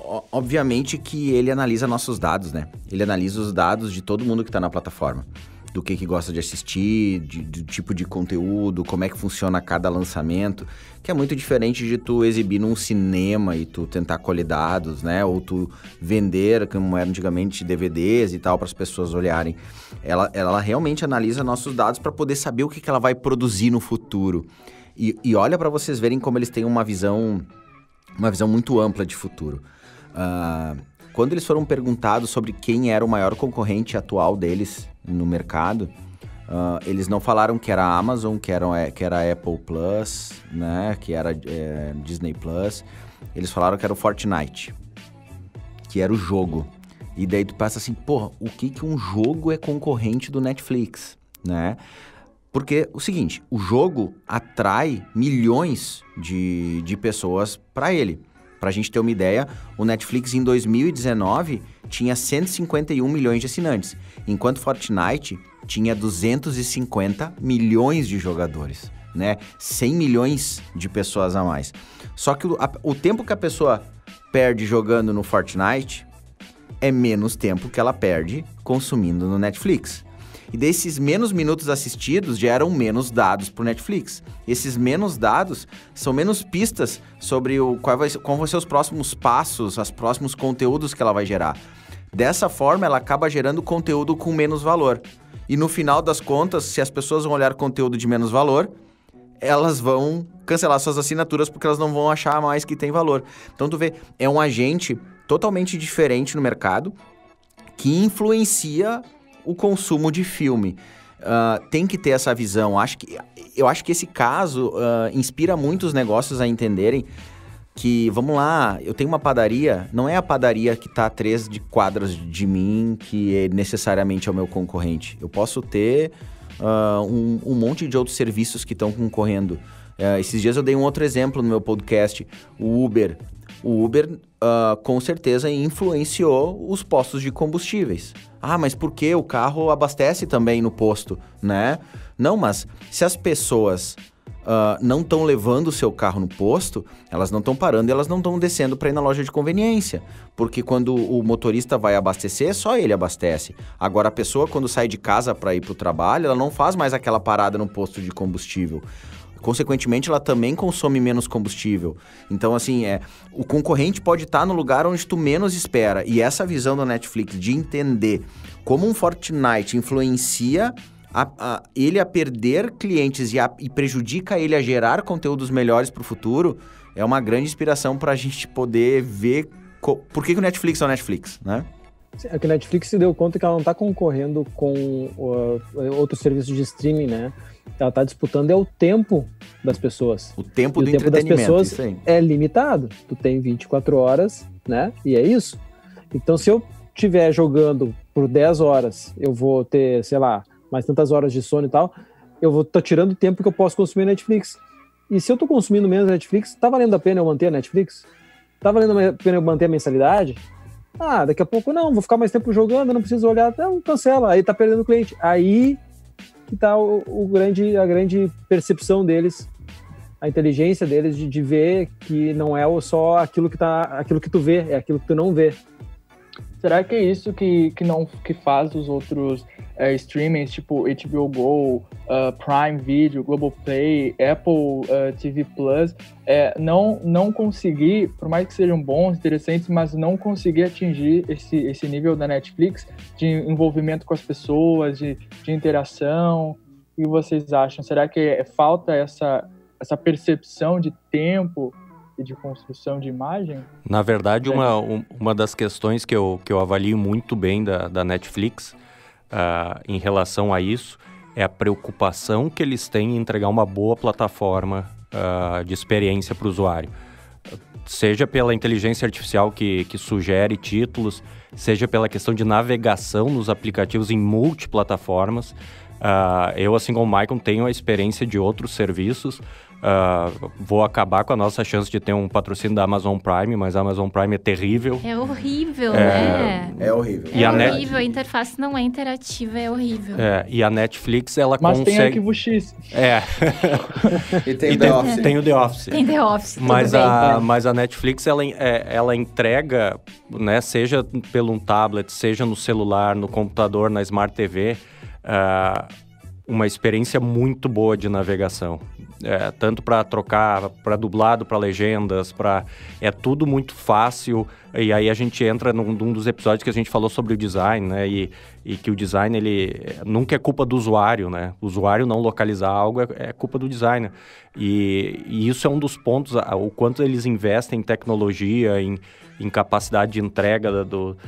Speaker 6: obviamente que ele analisa nossos dados, né? Ele analisa os dados de todo mundo que está na plataforma. do que gosta de assistir, do tipo de conteúdo, como é que funciona cada lançamento, que é muito diferente de tu exibir num cinema e tu tentar colher dados, né? Ou tu vender, como era antigamente, DVDs e tal, para as pessoas olharem. Ela realmente analisa nossos dados para poder saber o que ela vai produzir no futuro. E olha para vocês verem como eles têm uma visão muito ampla de futuro. Quando eles foram perguntados sobre quem era o maior concorrente atual deles no mercado, eles não falaram que era a Amazon, que era a Apple Plus, né, que era Disney Plus. Eles falaram que era o Fortnite, que era o jogo. E daí tu pensa assim, porra, o que um jogo é concorrente do Netflix, né? Porque o seguinte, o jogo atrai milhões de pessoas para ele. Pra gente ter uma ideia, o Netflix em 2019 tinha 151 milhões de assinantes, enquanto Fortnite tinha 250 milhões de jogadores, né? 100 milhões de pessoas a mais. Só que o tempo que a pessoa perde jogando no Fortnite é menos tempo que ela perde consumindo no Netflix. E desses menos minutos assistidos geram menos dados para o Netflix. Esses menos dados são menos pistas sobre qual vão ser os próximos passos, os próximos conteúdos que ela vai gerar. Dessa forma, ela acaba gerando conteúdo com menos valor. E no final das contas, se as pessoas vão olhar conteúdo de menos valor, elas vão cancelar suas assinaturas porque elas não vão achar mais que tem valor. Então, tu vê, é um agente totalmente diferente no mercado que influencia o consumo de filme. Tem que ter essa visão. Eu acho que esse caso inspira muitos negócios a entenderem que, vamos lá, eu tenho uma padaria, não é a padaria que está a 3 quadras de mim que necessariamente é o meu concorrente. Eu posso ter um monte de outros serviços que estão concorrendo. Esses dias eu dei um outro exemplo no meu podcast, o Uber. O Uber, com certeza, influenciou os postos de combustíveis. Mas por que o carro abastece também no posto, né? Não, mas se as pessoas não estão levando o seu carro no posto, elas não estão parando e elas não estão descendo para ir na loja de conveniência. Porque quando o motorista vai abastecer, só ele abastece. Agora, a pessoa, quando sai de casa para ir para o trabalho, ela não faz mais aquela parada no posto de combustível. Consequentemente, ela também consome menos combustível. Então, assim, o concorrente pode estar no lugar onde tu menos espera. E essa visão da Netflix de entender como um Fortnite influencia ele a perder clientes e prejudica ele a gerar conteúdos melhores para o futuro, é uma grande inspiração para a gente poder ver por que o Netflix é o Netflix, né?
Speaker 8: É que a Netflix se deu conta que ela não está concorrendo com outros serviços de streaming, né? Ela está disputando o tempo das pessoas.
Speaker 6: O tempo do
Speaker 8: entretenimento. O tempo das pessoas
Speaker 6: isso aí.
Speaker 8: É limitado. Tu tem 24 horas, né? E é isso. Então, se eu estiver jogando por 10 horas, eu vou ter, sei lá, mais tantas horas de sono e tal, eu vou estar tirando o tempo que eu posso consumir Netflix. E se eu estou consumindo menos Netflix, tá valendo a pena eu manter a Netflix? Tá valendo a pena eu manter a mensalidade? Daqui a pouco não, vou ficar mais tempo jogando, não preciso olhar, então cancela, aí tá perdendo cliente. Aí que tá a grande percepção deles, a inteligência deles de ver que não é só aquilo que tu vê, é aquilo que tu não vê.
Speaker 4: Será que é isso que faz os outros streamings, tipo HBO Go, Prime Video, Globoplay, Apple TV Plus, não conseguir, por mais que sejam bons, interessantes, mas não conseguir atingir esse nível da Netflix de envolvimento com as pessoas, de interação? O que vocês acham? Será que falta essa percepção de tempo e de construção de imagem?
Speaker 7: Na verdade, uma das questões que eu avalio muito bem da Netflix em relação a isso é a preocupação que eles têm em entregar uma boa plataforma de experiência para o usuário. Seja pela inteligência artificial que sugere títulos, seja pela questão de navegação nos aplicativos em multiplataformas. Eu, assim como o Maicon, tenho a experiência de outros serviços. Vou acabar com a nossa chance de ter um patrocínio da Amazon Prime, mas a Amazon Prime é terrível.
Speaker 5: É horrível, né?
Speaker 6: É horrível.
Speaker 5: Horrível, a interface não é interativa, é horrível.
Speaker 7: E a Netflix, ela
Speaker 4: mas
Speaker 7: consegue...
Speaker 4: Mas tem Arquivo X.
Speaker 6: E tem o The Office.
Speaker 7: Tem o The Office.
Speaker 5: Tem The Office,
Speaker 7: mas a Netflix, ela entrega, né, seja pelo um tablet, seja no celular, no computador, na Smart TV, uma experiência muito boa de navegação. Tanto para trocar, para dublado, para legendas, é tudo muito fácil. E aí a gente entra num dos episódios que a gente falou sobre o design, né? E que o design, ele nunca é culpa do usuário, né? O usuário não localizar algo é culpa do designer. E isso é um dos pontos, o quanto eles investem em tecnologia, em capacidade de entrega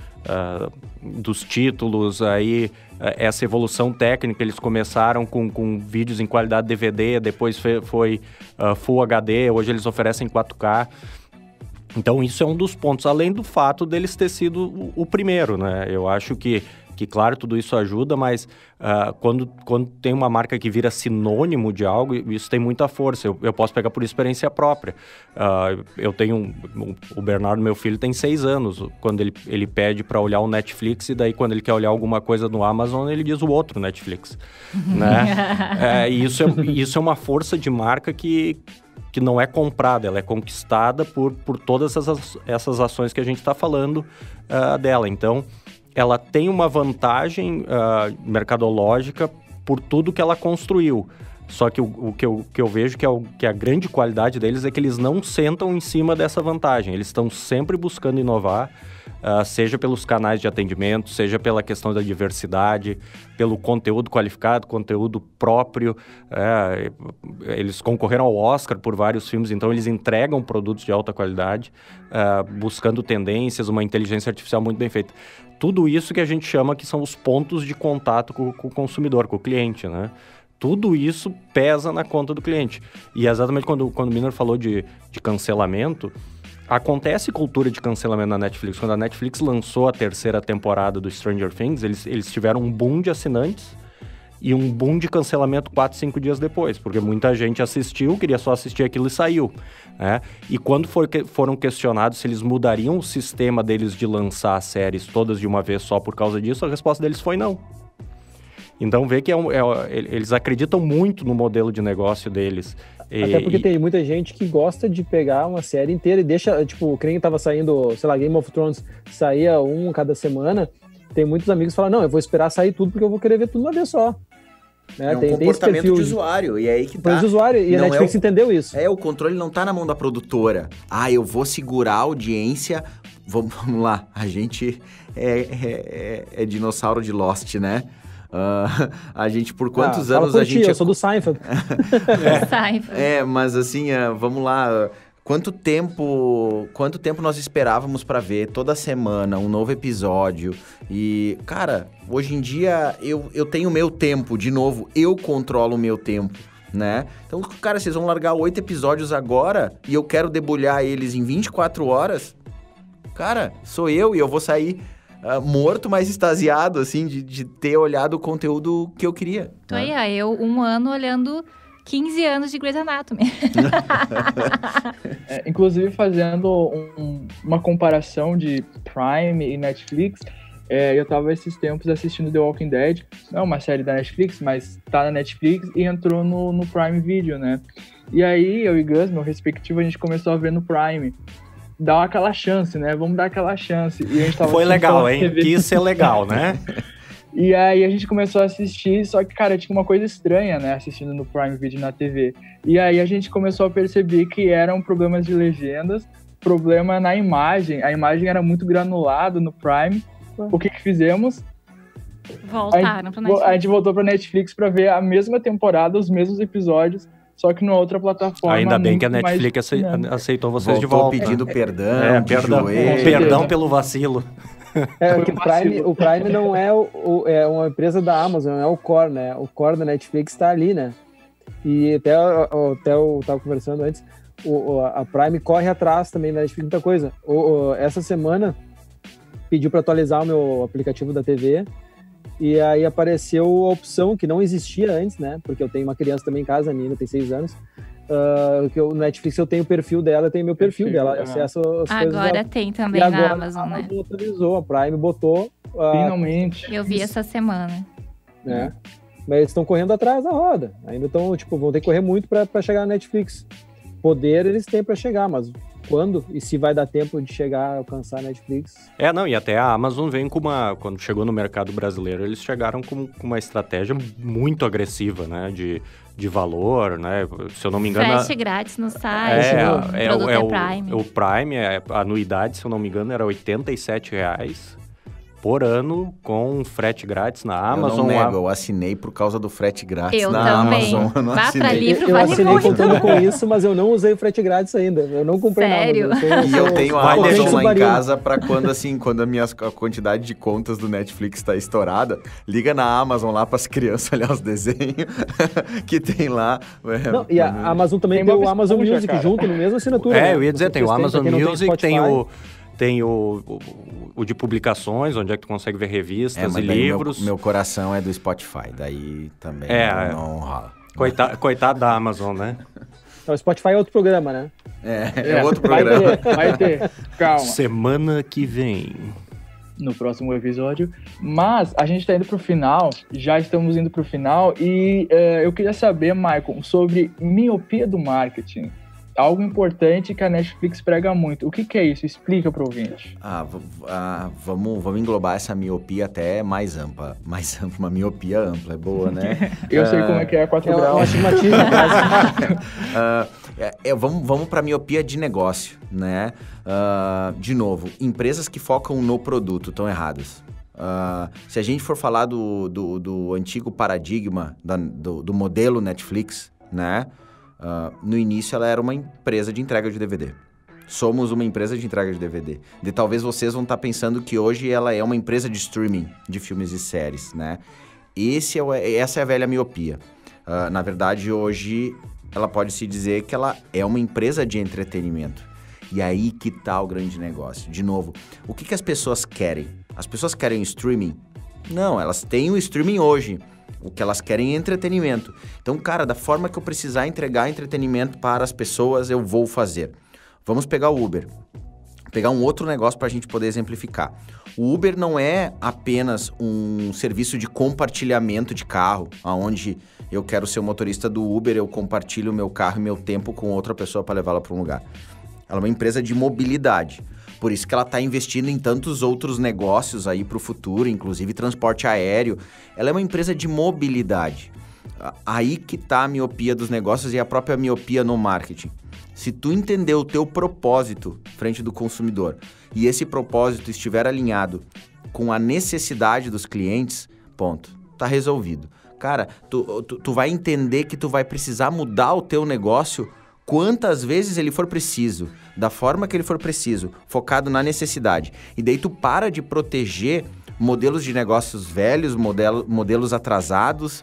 Speaker 7: dos títulos, aí essa evolução técnica, eles começaram com vídeos em qualidade DVD, depois foi Full HD, hoje eles oferecem 4K. Então isso é um dos pontos, além do fato deles ter sido o primeiro, né? Eu acho que claro, tudo isso ajuda, mas quando tem uma marca que vira sinônimo de algo, isso tem muita força. Eu posso pegar por experiência própria. Eu tenho... O Bernardo, meu filho, tem 6 anos. Quando ele pede para olhar o Netflix, e daí quando ele quer olhar alguma coisa no Amazon, ele diz o outro Netflix. Né? E isso é uma força de marca que não é comprada, ela é conquistada por todas essas ações que a gente está falando dela. Então, ela tem uma vantagem mercadológica por tudo que ela construiu. Só que o que eu vejo que a grande qualidade deles é que eles não sentam em cima dessa vantagem. Eles estão sempre buscando inovar, seja pelos canais de atendimento, seja pela questão da diversidade, pelo conteúdo qualificado, conteúdo próprio. Eles concorreram ao Oscar por vários filmes, então eles entregam produtos de alta qualidade, buscando tendências, uma inteligência artificial muito bem feita. Tudo isso que a gente chama que são os pontos de contato com o consumidor, com o cliente, né? Tudo isso pesa na conta do cliente. E exatamente quando o Miner falou de cancelamento, acontece cultura de cancelamento na Netflix. Quando a Netflix lançou a 3ª temporada do Stranger Things, eles tiveram um boom de assinantes e um boom de cancelamento 4, 5 dias depois, porque muita gente assistiu, queria só assistir aquilo e saiu. Né? E quando foram questionados se eles mudariam o sistema deles de lançar as séries todas de uma vez só por causa disso, a resposta deles foi não. Então vê que eles acreditam muito no modelo de negócio deles.
Speaker 8: Até porque tem muita gente que gosta de pegar uma série inteira e deixa, tipo, que nem tava saindo, sei lá, Game of Thrones, saía um cada semana. Tem muitos amigos que falam, não, eu vou esperar sair tudo porque eu vou querer ver tudo uma vez só. Né?
Speaker 6: É um comportamento de usuário, e é aí que tá.
Speaker 8: De usuário, e a Netflix entendeu isso.
Speaker 6: O controle não tá na mão da produtora. Eu vou segurar a audiência, vamos lá, a gente é dinossauro de Lost, né? A gente, por quantos anos a gente...
Speaker 8: Eu sou do Seinfeld.
Speaker 6: Mas assim, vamos lá... Quanto tempo nós esperávamos para ver toda semana um novo episódio? E, cara, hoje em dia eu tenho meu tempo, de novo, eu controlo o meu tempo, né? Então, cara, vocês vão largar 8 episódios agora e eu quero debulhar eles em 24 horas? Cara, sou eu e eu vou sair... morto, mas extasiado, assim, de ter olhado o conteúdo que eu queria.
Speaker 5: Então, eu 1 ano olhando 15 anos de Grey's Anatomy.
Speaker 4: Inclusive, fazendo uma comparação de Prime e Netflix, eu tava esses tempos assistindo The Walking Dead, não é uma série da Netflix, mas tá na Netflix e entrou no Prime Video, né? E aí, eu e Gus, meu respectivo, a gente começou a ver no Prime. Dá aquela chance, né? Vamos dar aquela chance. E a gente tava
Speaker 7: Foi legal, hein? Quis ser legal, né?
Speaker 4: E aí a gente começou a assistir, só que, cara, tinha uma coisa estranha, né? Assistindo no Prime Video na TV. E aí a gente começou a perceber que eram problemas de legendas, problema na imagem. A imagem era muito granulada no Prime. O que fizemos?
Speaker 5: Voltaram pra Netflix.
Speaker 4: A gente voltou pra Netflix pra ver a mesma temporada, os mesmos episódios, só que numa outra plataforma.
Speaker 7: Ainda bem que a Netflix aceitou vocês de volta.
Speaker 6: Pedindo perdão,
Speaker 7: perdão pelo vacilo.
Speaker 8: O Prime não é uma empresa da Amazon, é o core, né? O core da Netflix está ali, né? E até eu tava conversando antes, a Prime corre atrás também da Netflix, muita coisa. Essa semana pediu para atualizar o meu aplicativo da TV e aí apareceu a opção que não existia antes, né? Porque eu tenho uma criança também em casa, a menina tem 6 anos. Que no Netflix eu tenho o perfil dela, eu tenho meu perfil dela, acesso as coisas.
Speaker 5: Agora tem também na Amazon, né?
Speaker 8: Atualizou, a Prime botou.
Speaker 4: Finalmente.
Speaker 5: Eu vi essa semana.
Speaker 8: Né? Mas eles estão correndo atrás da roda. Ainda estão, vão ter que correr muito para chegar na Netflix. Poder eles têm para chegar, mas quando e se vai dar tempo de chegar a alcançar a Netflix.
Speaker 7: Não, e até a Amazon vem com quando chegou no mercado brasileiro, eles chegaram com uma estratégia muito agressiva, né, de valor, né, se eu não me engano...
Speaker 5: Frete grátis no site, o produto é Prime.
Speaker 7: O Prime, a anuidade, se eu não me engano, era R$ 87,00 por ano, com frete grátis na Amazon.
Speaker 6: Eu não nego, eu assinei por causa do frete grátis
Speaker 5: eu
Speaker 6: na
Speaker 5: também.
Speaker 6: Amazon. Eu não
Speaker 5: Vá
Speaker 6: assinei.
Speaker 5: pra livro,
Speaker 8: Eu
Speaker 5: vale
Speaker 8: assinei
Speaker 5: muito.
Speaker 8: contando com isso, mas eu não usei o frete grátis ainda. Eu não comprei
Speaker 5: Sério?
Speaker 8: nada.
Speaker 6: E eu tenho a
Speaker 7: Vai
Speaker 6: Amazon
Speaker 7: deixar
Speaker 6: lá em
Speaker 8: submarino.
Speaker 6: casa pra quando a quantidade de contas do Netflix tá estourada, liga na Amazon lá pras crianças olhar os desenhos que tem lá.
Speaker 8: Não, e a Amazon também tem o Amazon
Speaker 4: Esponja,
Speaker 8: Music
Speaker 4: cara.
Speaker 8: junto, no mesmo assinatura. né?
Speaker 7: Eu ia dizer, tem o
Speaker 8: Vocês têm,
Speaker 7: Amazon
Speaker 8: pra quem não
Speaker 7: Music, tem
Speaker 8: Spotify.
Speaker 7: o de publicações, onde é que tu consegue ver revistas
Speaker 6: mas
Speaker 7: e
Speaker 6: daí
Speaker 7: livros.
Speaker 6: Meu coração é do Spotify, daí também não rola.
Speaker 7: Coitado da Amazon, né?
Speaker 8: O Spotify é outro programa, né?
Speaker 6: É outro programa.
Speaker 4: Vai ter. Calma.
Speaker 7: Semana que vem.
Speaker 4: No próximo episódio. Mas a gente tá indo pro final, já estamos indo pro final, e eu queria saber, Michael, sobre miopia do marketing. Algo importante que a Netflix prega muito. O que é isso? Explica pro ouvinte.
Speaker 6: Vamos englobar essa miopia até mais ampla. Mais ampla, uma miopia ampla, é boa, né?
Speaker 4: Eu sei como é que é 4
Speaker 8: É uma
Speaker 4: graus.
Speaker 8: estimativa.
Speaker 6: Vamos para miopia de negócio, né? De novo, empresas que focam no produto estão erradas. Se a gente for falar do antigo paradigma do modelo Netflix, né? No início ela era uma empresa de entrega de DVD. Somos uma empresa de entrega de DVD. Talvez vocês vão estar pensando que hoje ela é uma empresa de streaming de filmes e séries, né? Essa é a velha miopia. Na verdade, hoje ela pode se dizer que ela é uma empresa de entretenimento. E aí que tá o grande negócio. De novo, o que as pessoas querem? As pessoas querem streaming? Não, elas têm o streaming hoje. O que elas querem é entretenimento. Então, cara, da forma que eu precisar entregar entretenimento para as pessoas, eu vou fazer. Vamos pegar o Uber. Pegar um outro negócio para a gente poder exemplificar. O Uber não é apenas um serviço de compartilhamento de carro, onde eu quero ser o motorista do Uber, eu compartilho o meu carro e meu tempo com outra pessoa para levá-la para um lugar. Ela é uma empresa de mobilidade. Por isso que ela está investindo em tantos outros negócios aí para o futuro, inclusive transporte aéreo. Ela é uma empresa de mobilidade. Aí que está a miopia dos negócios e a própria miopia no marketing. Se tu entender o teu propósito frente do consumidor e esse propósito estiver alinhado com a necessidade dos clientes, ponto, tá resolvido. Cara, tu vai entender que tu vai precisar mudar o teu negócio quantas vezes ele for preciso, da forma que ele for preciso, focado na necessidade. E daí tu para de proteger modelos de negócios velhos, modelos atrasados,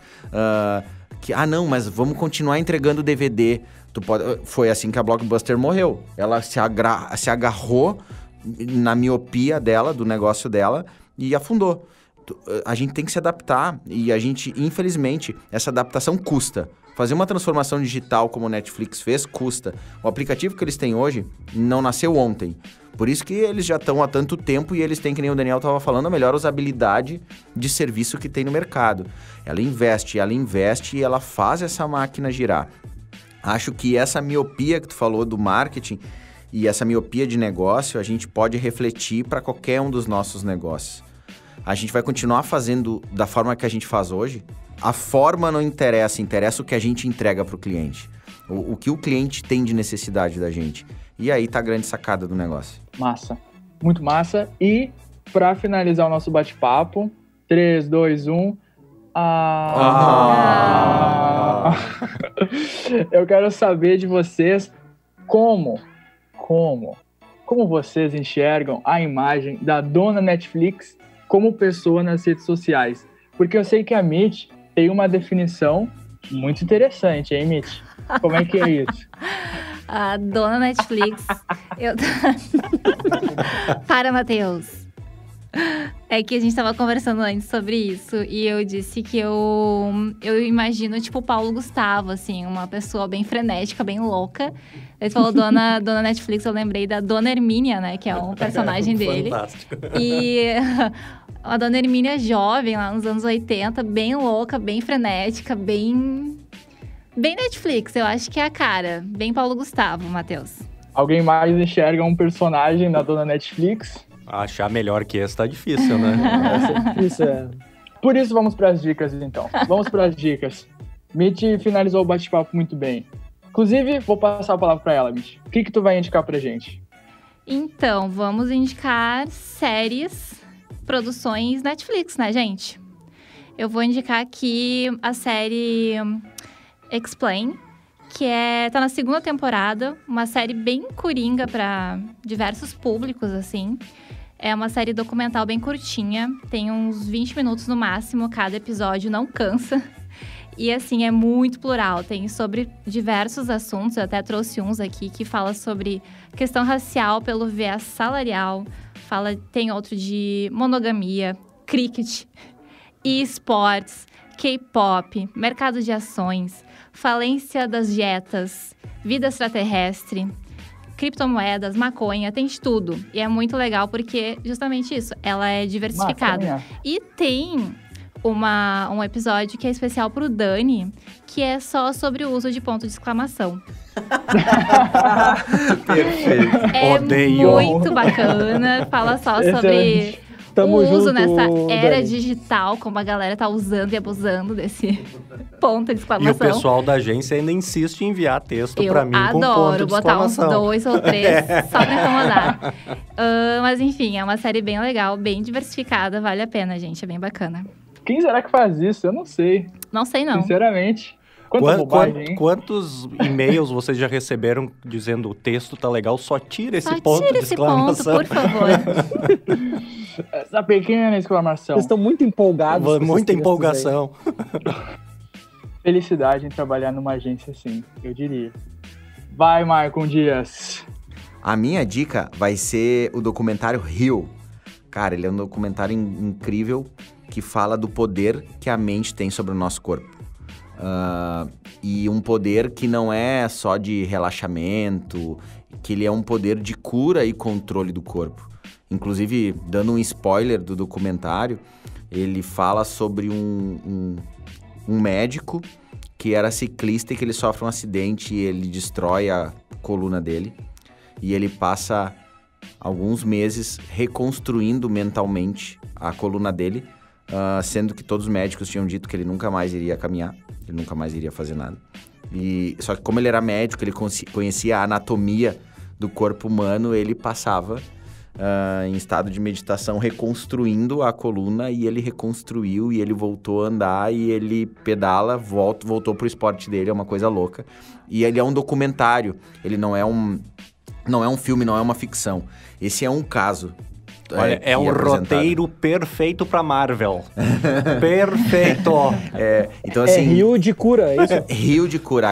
Speaker 6: não, mas vamos continuar entregando DVD. Foi assim que a Blockbuster morreu. Ela se agarrou na miopia dela, do negócio dela, e afundou. A gente tem que se adaptar e a gente, infelizmente, essa adaptação custa. Fazer uma transformação digital como o Netflix fez, custa. O aplicativo que eles têm hoje não nasceu ontem. Por isso que eles já estão há tanto tempo e eles têm, que nem o Daniel estava falando, a melhor usabilidade de serviço que tem no mercado. Ela investe e ela faz essa máquina girar. Acho que essa miopia que tu falou do marketing e essa miopia de negócio, a gente pode refletir para qualquer um dos nossos negócios. A gente vai continuar fazendo da forma que a gente faz hoje. A forma não interessa, interessa o que a gente entrega para o cliente. O que o cliente tem de necessidade da gente. E aí tá a grande sacada do negócio.
Speaker 4: Massa. Muito massa. E para finalizar o nosso bate-papo, 3, 2, 1... Eu quero saber de vocês como vocês enxergam a imagem da dona Netflix como pessoa nas redes sociais. Porque eu sei que a Mitch tem uma definição muito interessante, hein, Mitch? Como é que é isso?
Speaker 5: A dona Netflix... Para, Matheus. É que a gente tava conversando antes sobre isso e eu disse que eu imagino, tipo, o Paulo Gustavo, assim, uma pessoa bem frenética, bem louca. Ele falou dona Netflix, eu lembrei da Dona Hermínia, né, que é um personagem dele.
Speaker 7: Fantástico.
Speaker 5: E a Dona Hermínia jovem, lá nos anos 80, bem louca, bem frenética, bem Netflix, eu acho que é a cara. Bem Paulo Gustavo, Matheus.
Speaker 4: Alguém mais enxerga um personagem da dona Netflix?
Speaker 7: Achar melhor que esse tá difícil, né?
Speaker 8: Isso é.
Speaker 4: Por isso, vamos para as dicas, então. Vamos para as dicas. Mitch finalizou o bate-papo muito bem. Inclusive, vou passar a palavra para ela, Mitch. O que tu vai indicar pra gente?
Speaker 5: Então, vamos indicar séries, produções Netflix, né, gente? Eu vou indicar aqui a série Explain, que tá na 2ª temporada, uma série bem coringa para diversos públicos, assim. É uma série documental bem curtinha, tem uns 20 minutos no máximo, cada episódio não cansa. E, assim, é muito plural, tem sobre diversos assuntos, eu até trouxe uns aqui, que fala sobre questão racial pelo viés salarial, tem outro de monogamia, cricket, e-sports, K-pop, mercado de ações, falência das dietas, vida extraterrestre, criptomoedas, maconha, tem de tudo. E é muito legal porque, justamente isso, ela é diversificada.
Speaker 4: Maconha.
Speaker 5: E tem um episódio que é especial pro Dani, que é só sobre o uso de ponto de exclamação.
Speaker 6: Perfeito.
Speaker 5: É
Speaker 7: Odeio.
Speaker 5: muito bacana, fala só sobre
Speaker 8: Tamo
Speaker 5: o uso
Speaker 8: junto,
Speaker 5: nessa era
Speaker 8: Dani.
Speaker 5: digital, como a galera tá usando e abusando desse ponto de
Speaker 7: E
Speaker 5: exclamação.
Speaker 7: o pessoal da agência ainda insiste em enviar texto
Speaker 5: Eu
Speaker 7: pra mim com ponto
Speaker 5: adoro
Speaker 7: de
Speaker 5: botar uns
Speaker 7: exclamação.
Speaker 5: 2 ou 3 só pra incomodar. Mas enfim, é uma série bem legal, bem diversificada, vale a pena, gente, é bem bacana.
Speaker 4: Quem será que faz isso? Eu não sei.
Speaker 5: Não sei não.
Speaker 4: Sinceramente. Quanta bobagem, hein?
Speaker 7: Quantos e-mails vocês já receberam dizendo o texto tá legal, só tira esse
Speaker 5: Só
Speaker 7: ponto
Speaker 5: tira
Speaker 7: de
Speaker 5: esse ponto,
Speaker 7: exclamação.
Speaker 5: por favor.
Speaker 4: Essa pequena exclamação.
Speaker 8: Vocês estão muito empolgados. com esses
Speaker 7: Muita
Speaker 8: textos
Speaker 7: empolgação.
Speaker 4: Felicidade em trabalhar numa agência assim, eu diria. Vai, Maicon Dias.
Speaker 6: A minha dica vai ser o documentário Heal. Cara, ele é um documentário incrível que fala do poder que a mente tem sobre o nosso corpo. E um poder que não é só de relaxamento, que ele é um poder de cura e controle do corpo. Inclusive, dando um spoiler do documentário, ele fala sobre um médico que era ciclista e que ele sofre um acidente e ele destrói a coluna dele. E ele passa alguns meses reconstruindo mentalmente a coluna dele, sendo que todos os médicos tinham dito que ele nunca mais iria caminhar, ele nunca mais iria fazer nada. Só que como ele era médico, ele conhecia a anatomia do corpo humano, ele passava em estado de meditação reconstruindo a coluna, e ele reconstruiu e ele voltou a andar e ele pedala, voltou pro esporte dele, é uma coisa louca. E ele é um documentário, ele não é um filme, não é uma ficção. Esse é um caso.
Speaker 7: Olha, é um roteiro perfeito pra Marvel. Perfeito!
Speaker 6: Então, assim,
Speaker 8: Rio de cura, é isso?
Speaker 6: Rio de cura,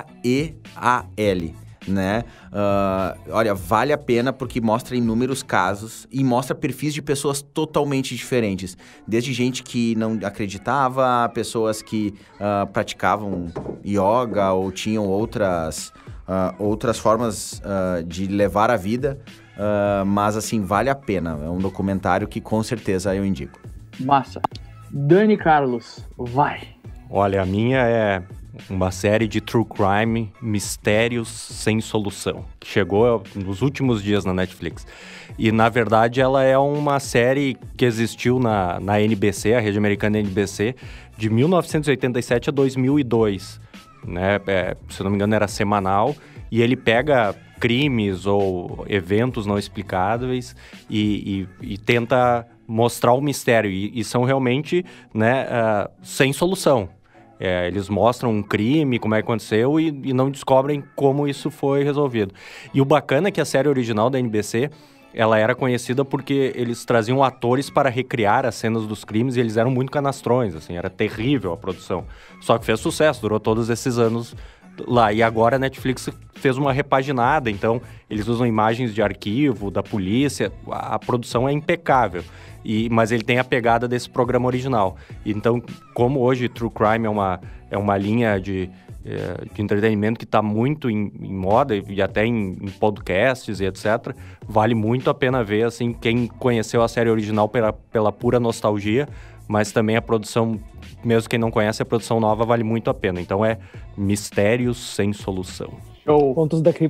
Speaker 6: H-E-A-L, né? Olha, vale a pena porque mostra inúmeros casos e mostra perfis de pessoas totalmente diferentes. Desde gente que não acreditava, pessoas que praticavam yoga ou tinham outras formas de levar a vida. Mas, assim, vale a pena. É um documentário que, com certeza, eu indico.
Speaker 4: Massa. Dani Carlos, vai.
Speaker 7: Olha, a minha é uma série de true crime, mistérios sem solução, que chegou nos últimos dias na Netflix. E, na verdade, ela é uma série que existiu na NBC, a rede americana NBC, de 1987 a 2002. Né? Se eu não me engano, era semanal. E ele pega crimes ou eventos não explicáveis e tenta mostrar o mistério. E são realmente, né, sem solução. Eles mostram um crime, como é que aconteceu, e não descobrem como isso foi resolvido. E o bacana é que a série original da NBC, ela era conhecida porque eles traziam atores para recriar as cenas dos crimes e eles eram muito canastrões, assim, era terrível a produção. Só que fez sucesso, durou todos esses anos lá. E agora a Netflix fez uma repaginada, então eles usam imagens de arquivo, da polícia, a produção é impecável. Mas ele tem a pegada desse programa original. Então, como hoje True Crime é uma linha de entretenimento que está muito em moda e até em podcasts e etc., vale muito a pena ver, assim, quem conheceu a série original pela pura nostalgia, mas também a produção, mesmo quem não conhece, a produção nova vale muito a pena. Então é Mistérios Sem Solução.
Speaker 4: Show.
Speaker 8: Contos da cripta.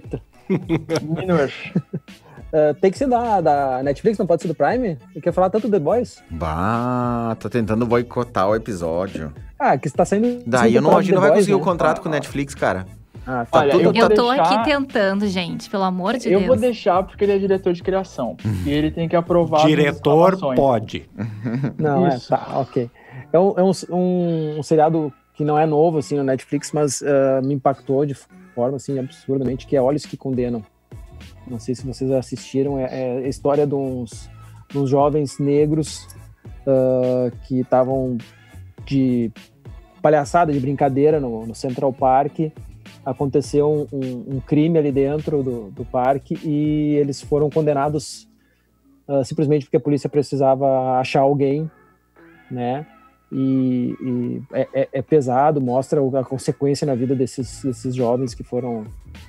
Speaker 4: Minor.
Speaker 8: Tem que ser da Netflix, não pode ser do Prime? Eu quero falar tanto The Boys.
Speaker 6: Bah, tô tentando boicotar o episódio.
Speaker 8: Que está saindo...
Speaker 6: Daí a gente não vai conseguir o
Speaker 8: né?
Speaker 6: contrato com o Netflix, cara.
Speaker 8: Tá
Speaker 4: Olha,
Speaker 8: tudo...
Speaker 5: Eu tô
Speaker 4: deixar-
Speaker 5: aqui tentando, gente, pelo amor de
Speaker 4: Eu
Speaker 5: Deus.
Speaker 4: vou deixar porque ele é diretor de criação. E ele tem que aprovar as
Speaker 7: Diretor
Speaker 4: exclamações.
Speaker 7: pode.
Speaker 8: Não,
Speaker 4: Isso.
Speaker 8: ok. É um seriado que não é novo, assim, no Netflix, mas me impactou de forma, assim, absurdamente, que é Olhos que Condenam. Não sei se vocês assistiram, é a história de uns jovens negros que estavam de palhaçada, de brincadeira no Central Park. Aconteceu um crime ali dentro do parque e eles foram condenados simplesmente porque a polícia precisava achar alguém, né? E é pesado, mostra a consequência na vida desses jovens que foram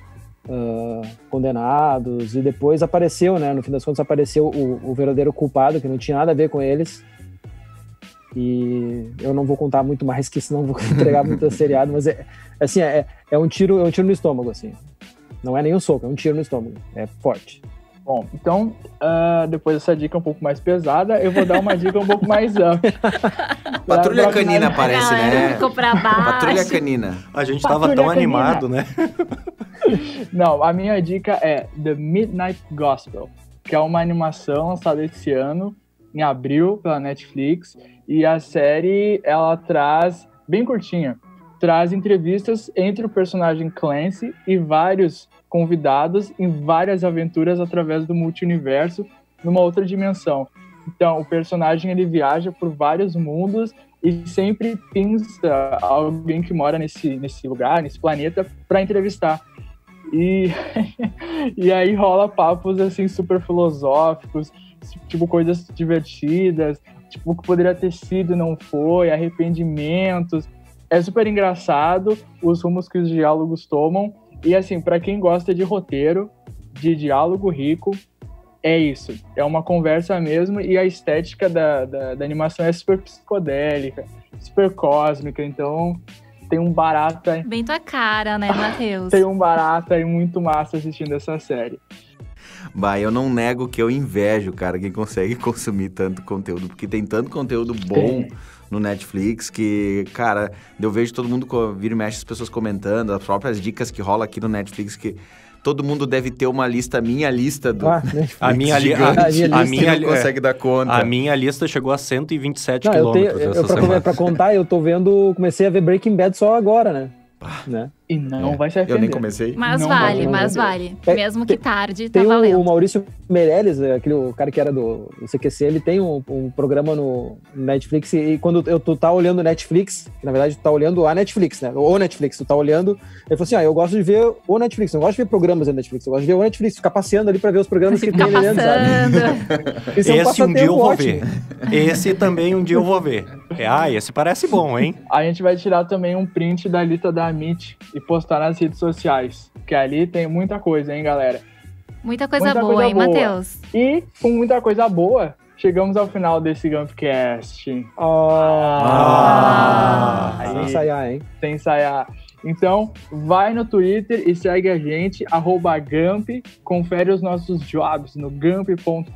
Speaker 8: condenados, e depois apareceu, né? No fim das contas apareceu o verdadeiro culpado, que não tinha nada a ver com eles. E eu não vou contar muito mais, que senão vou entregar muito seriado, mas é um tiro no estômago, assim. Não é nem um soco, é um tiro no estômago. É forte.
Speaker 4: Bom, então, depois dessa dica um pouco mais pesada, eu vou dar uma dica um pouco mais ampla.
Speaker 6: Patrulha Canina
Speaker 5: A
Speaker 6: aparece,
Speaker 5: galera
Speaker 6: né?
Speaker 5: ficou pra baixo.
Speaker 6: Patrulha Canina.
Speaker 7: A gente tava
Speaker 4: Patrulha
Speaker 7: tão
Speaker 4: Canina.
Speaker 7: animado, né?
Speaker 4: Não, a minha dica é The Midnight Gospel, que é uma animação lançada esse ano, em abril, pela Netflix. E a série, ela traz, bem curtinha, traz entrevistas entre o personagem Clancy e vários convidados em várias aventuras através do multiverso, numa outra dimensão. Então, o personagem, ele viaja por vários mundos e sempre pinça alguém que mora nesse lugar, nesse planeta, para entrevistar. E aí rola papos, assim, super filosóficos, tipo, coisas divertidas, tipo, o que poderia ter sido e não foi, arrependimentos. É super engraçado os rumos que os diálogos tomam. E, assim, para quem gosta de roteiro, de diálogo rico, é isso. É uma conversa mesmo, e a estética da animação é super psicodélica, super cósmica. Então, tem um barato aí.
Speaker 5: Bem tua cara, né, Matheus?
Speaker 4: Tem um barato aí muito massa assistindo essa série.
Speaker 6: Bah, eu não nego que eu invejo, cara, quem consegue consumir tanto conteúdo, porque tem tanto conteúdo bom no Netflix que, cara, eu vejo todo mundo vira e mexe, as pessoas comentando, as próprias dicas que rola aqui no Netflix, que todo mundo deve ter uma lista, minha lista do Netflix
Speaker 7: A minha
Speaker 6: gigante,
Speaker 7: a minha
Speaker 6: que não consegue dar conta.
Speaker 7: A minha lista chegou a 127
Speaker 8: Não,
Speaker 7: quilômetros essa semana.
Speaker 8: pra contar, eu tô vendo, comecei a ver Breaking Bad só agora, né?
Speaker 4: E não vai se arrepender.
Speaker 6: Eu nem comecei.
Speaker 5: Mas
Speaker 4: Não
Speaker 5: vale,
Speaker 4: vai
Speaker 5: mas
Speaker 4: arrepender.
Speaker 5: vale. Mesmo que tarde, tá
Speaker 8: Tem
Speaker 5: valendo.
Speaker 8: o Maurício Meirelles, o cara que era do CQC, ele tem um programa no Netflix, e quando tu tá olhando o Netflix, que na verdade tu tá olhando a Netflix, né? O Netflix, tu tá olhando, ele falou assim, eu gosto de ver o Netflix, não gosto de ver programas da Netflix, eu gosto de ver o Netflix, ficar passeando ali pra ver os programas que tem
Speaker 5: Ficar
Speaker 8: ali dentro, sabe?
Speaker 5: passando.
Speaker 8: Isso é
Speaker 7: Esse um dia eu
Speaker 8: passatempo
Speaker 7: vou
Speaker 8: ótimo.
Speaker 7: ver. Esse também um dia eu vou ver. Esse parece bom, hein?
Speaker 4: A gente vai tirar também um print da lista da Amit e postar nas redes sociais, que ali tem muita coisa, hein, galera?
Speaker 5: Muita coisa
Speaker 4: Muita
Speaker 5: boa,
Speaker 4: coisa
Speaker 5: hein,
Speaker 4: boa.
Speaker 5: Matheus?
Speaker 4: E com muita coisa boa, chegamos ao final desse Gumpcast.
Speaker 8: Sem
Speaker 4: Aí,
Speaker 8: ensaiar, hein?
Speaker 4: sem ensaiar. Então, vai no Twitter e segue a gente, @Gump, confere os nossos jobs no gump.com.br,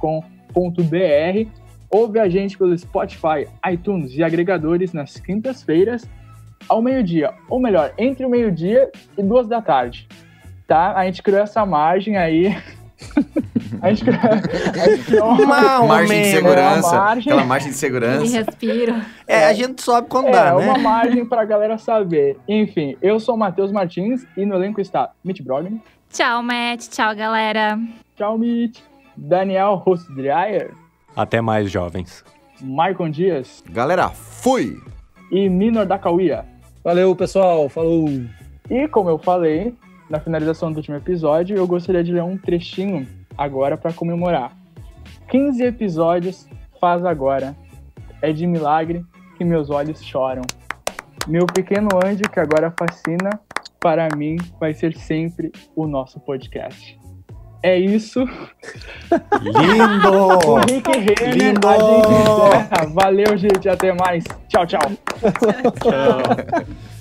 Speaker 4: ouve a gente pelo Spotify, iTunes e agregadores nas quintas-feiras, ao meio-dia, ou melhor, entre o meio-dia e 2 da tarde, tá? A gente criou essa margem aí. A gente criou uma
Speaker 6: Margem de segurança.
Speaker 4: margem.
Speaker 6: Aquela margem de
Speaker 5: E
Speaker 6: segurança.
Speaker 5: respiro.
Speaker 7: A gente sobe quando dá, né?
Speaker 4: uma margem pra galera saber. Enfim, eu sou o Matheus Martins e no elenco está Mitch Brogman.
Speaker 5: Tchau, Matt. Tchau, galera.
Speaker 4: Tchau, Mitch. Daniel Rostdreyer.
Speaker 7: Até mais, jovens.
Speaker 4: Maicon Dias
Speaker 6: Galera, fui!
Speaker 4: e Minor da Cauia.
Speaker 8: Valeu, pessoal. Falou.
Speaker 4: E como eu falei, na finalização do último episódio, eu gostaria de ler um trechinho agora para comemorar. 15 episódios faz agora. É de milagre que meus olhos choram. Meu pequeno anjo que agora fascina, para mim vai ser sempre o nosso podcast. É isso.
Speaker 7: Lindo!
Speaker 4: O Rick Renner,
Speaker 7: Lindo!
Speaker 4: a gente encerra. Valeu, gente. Até mais. Tchau, tchau.
Speaker 7: Tchau.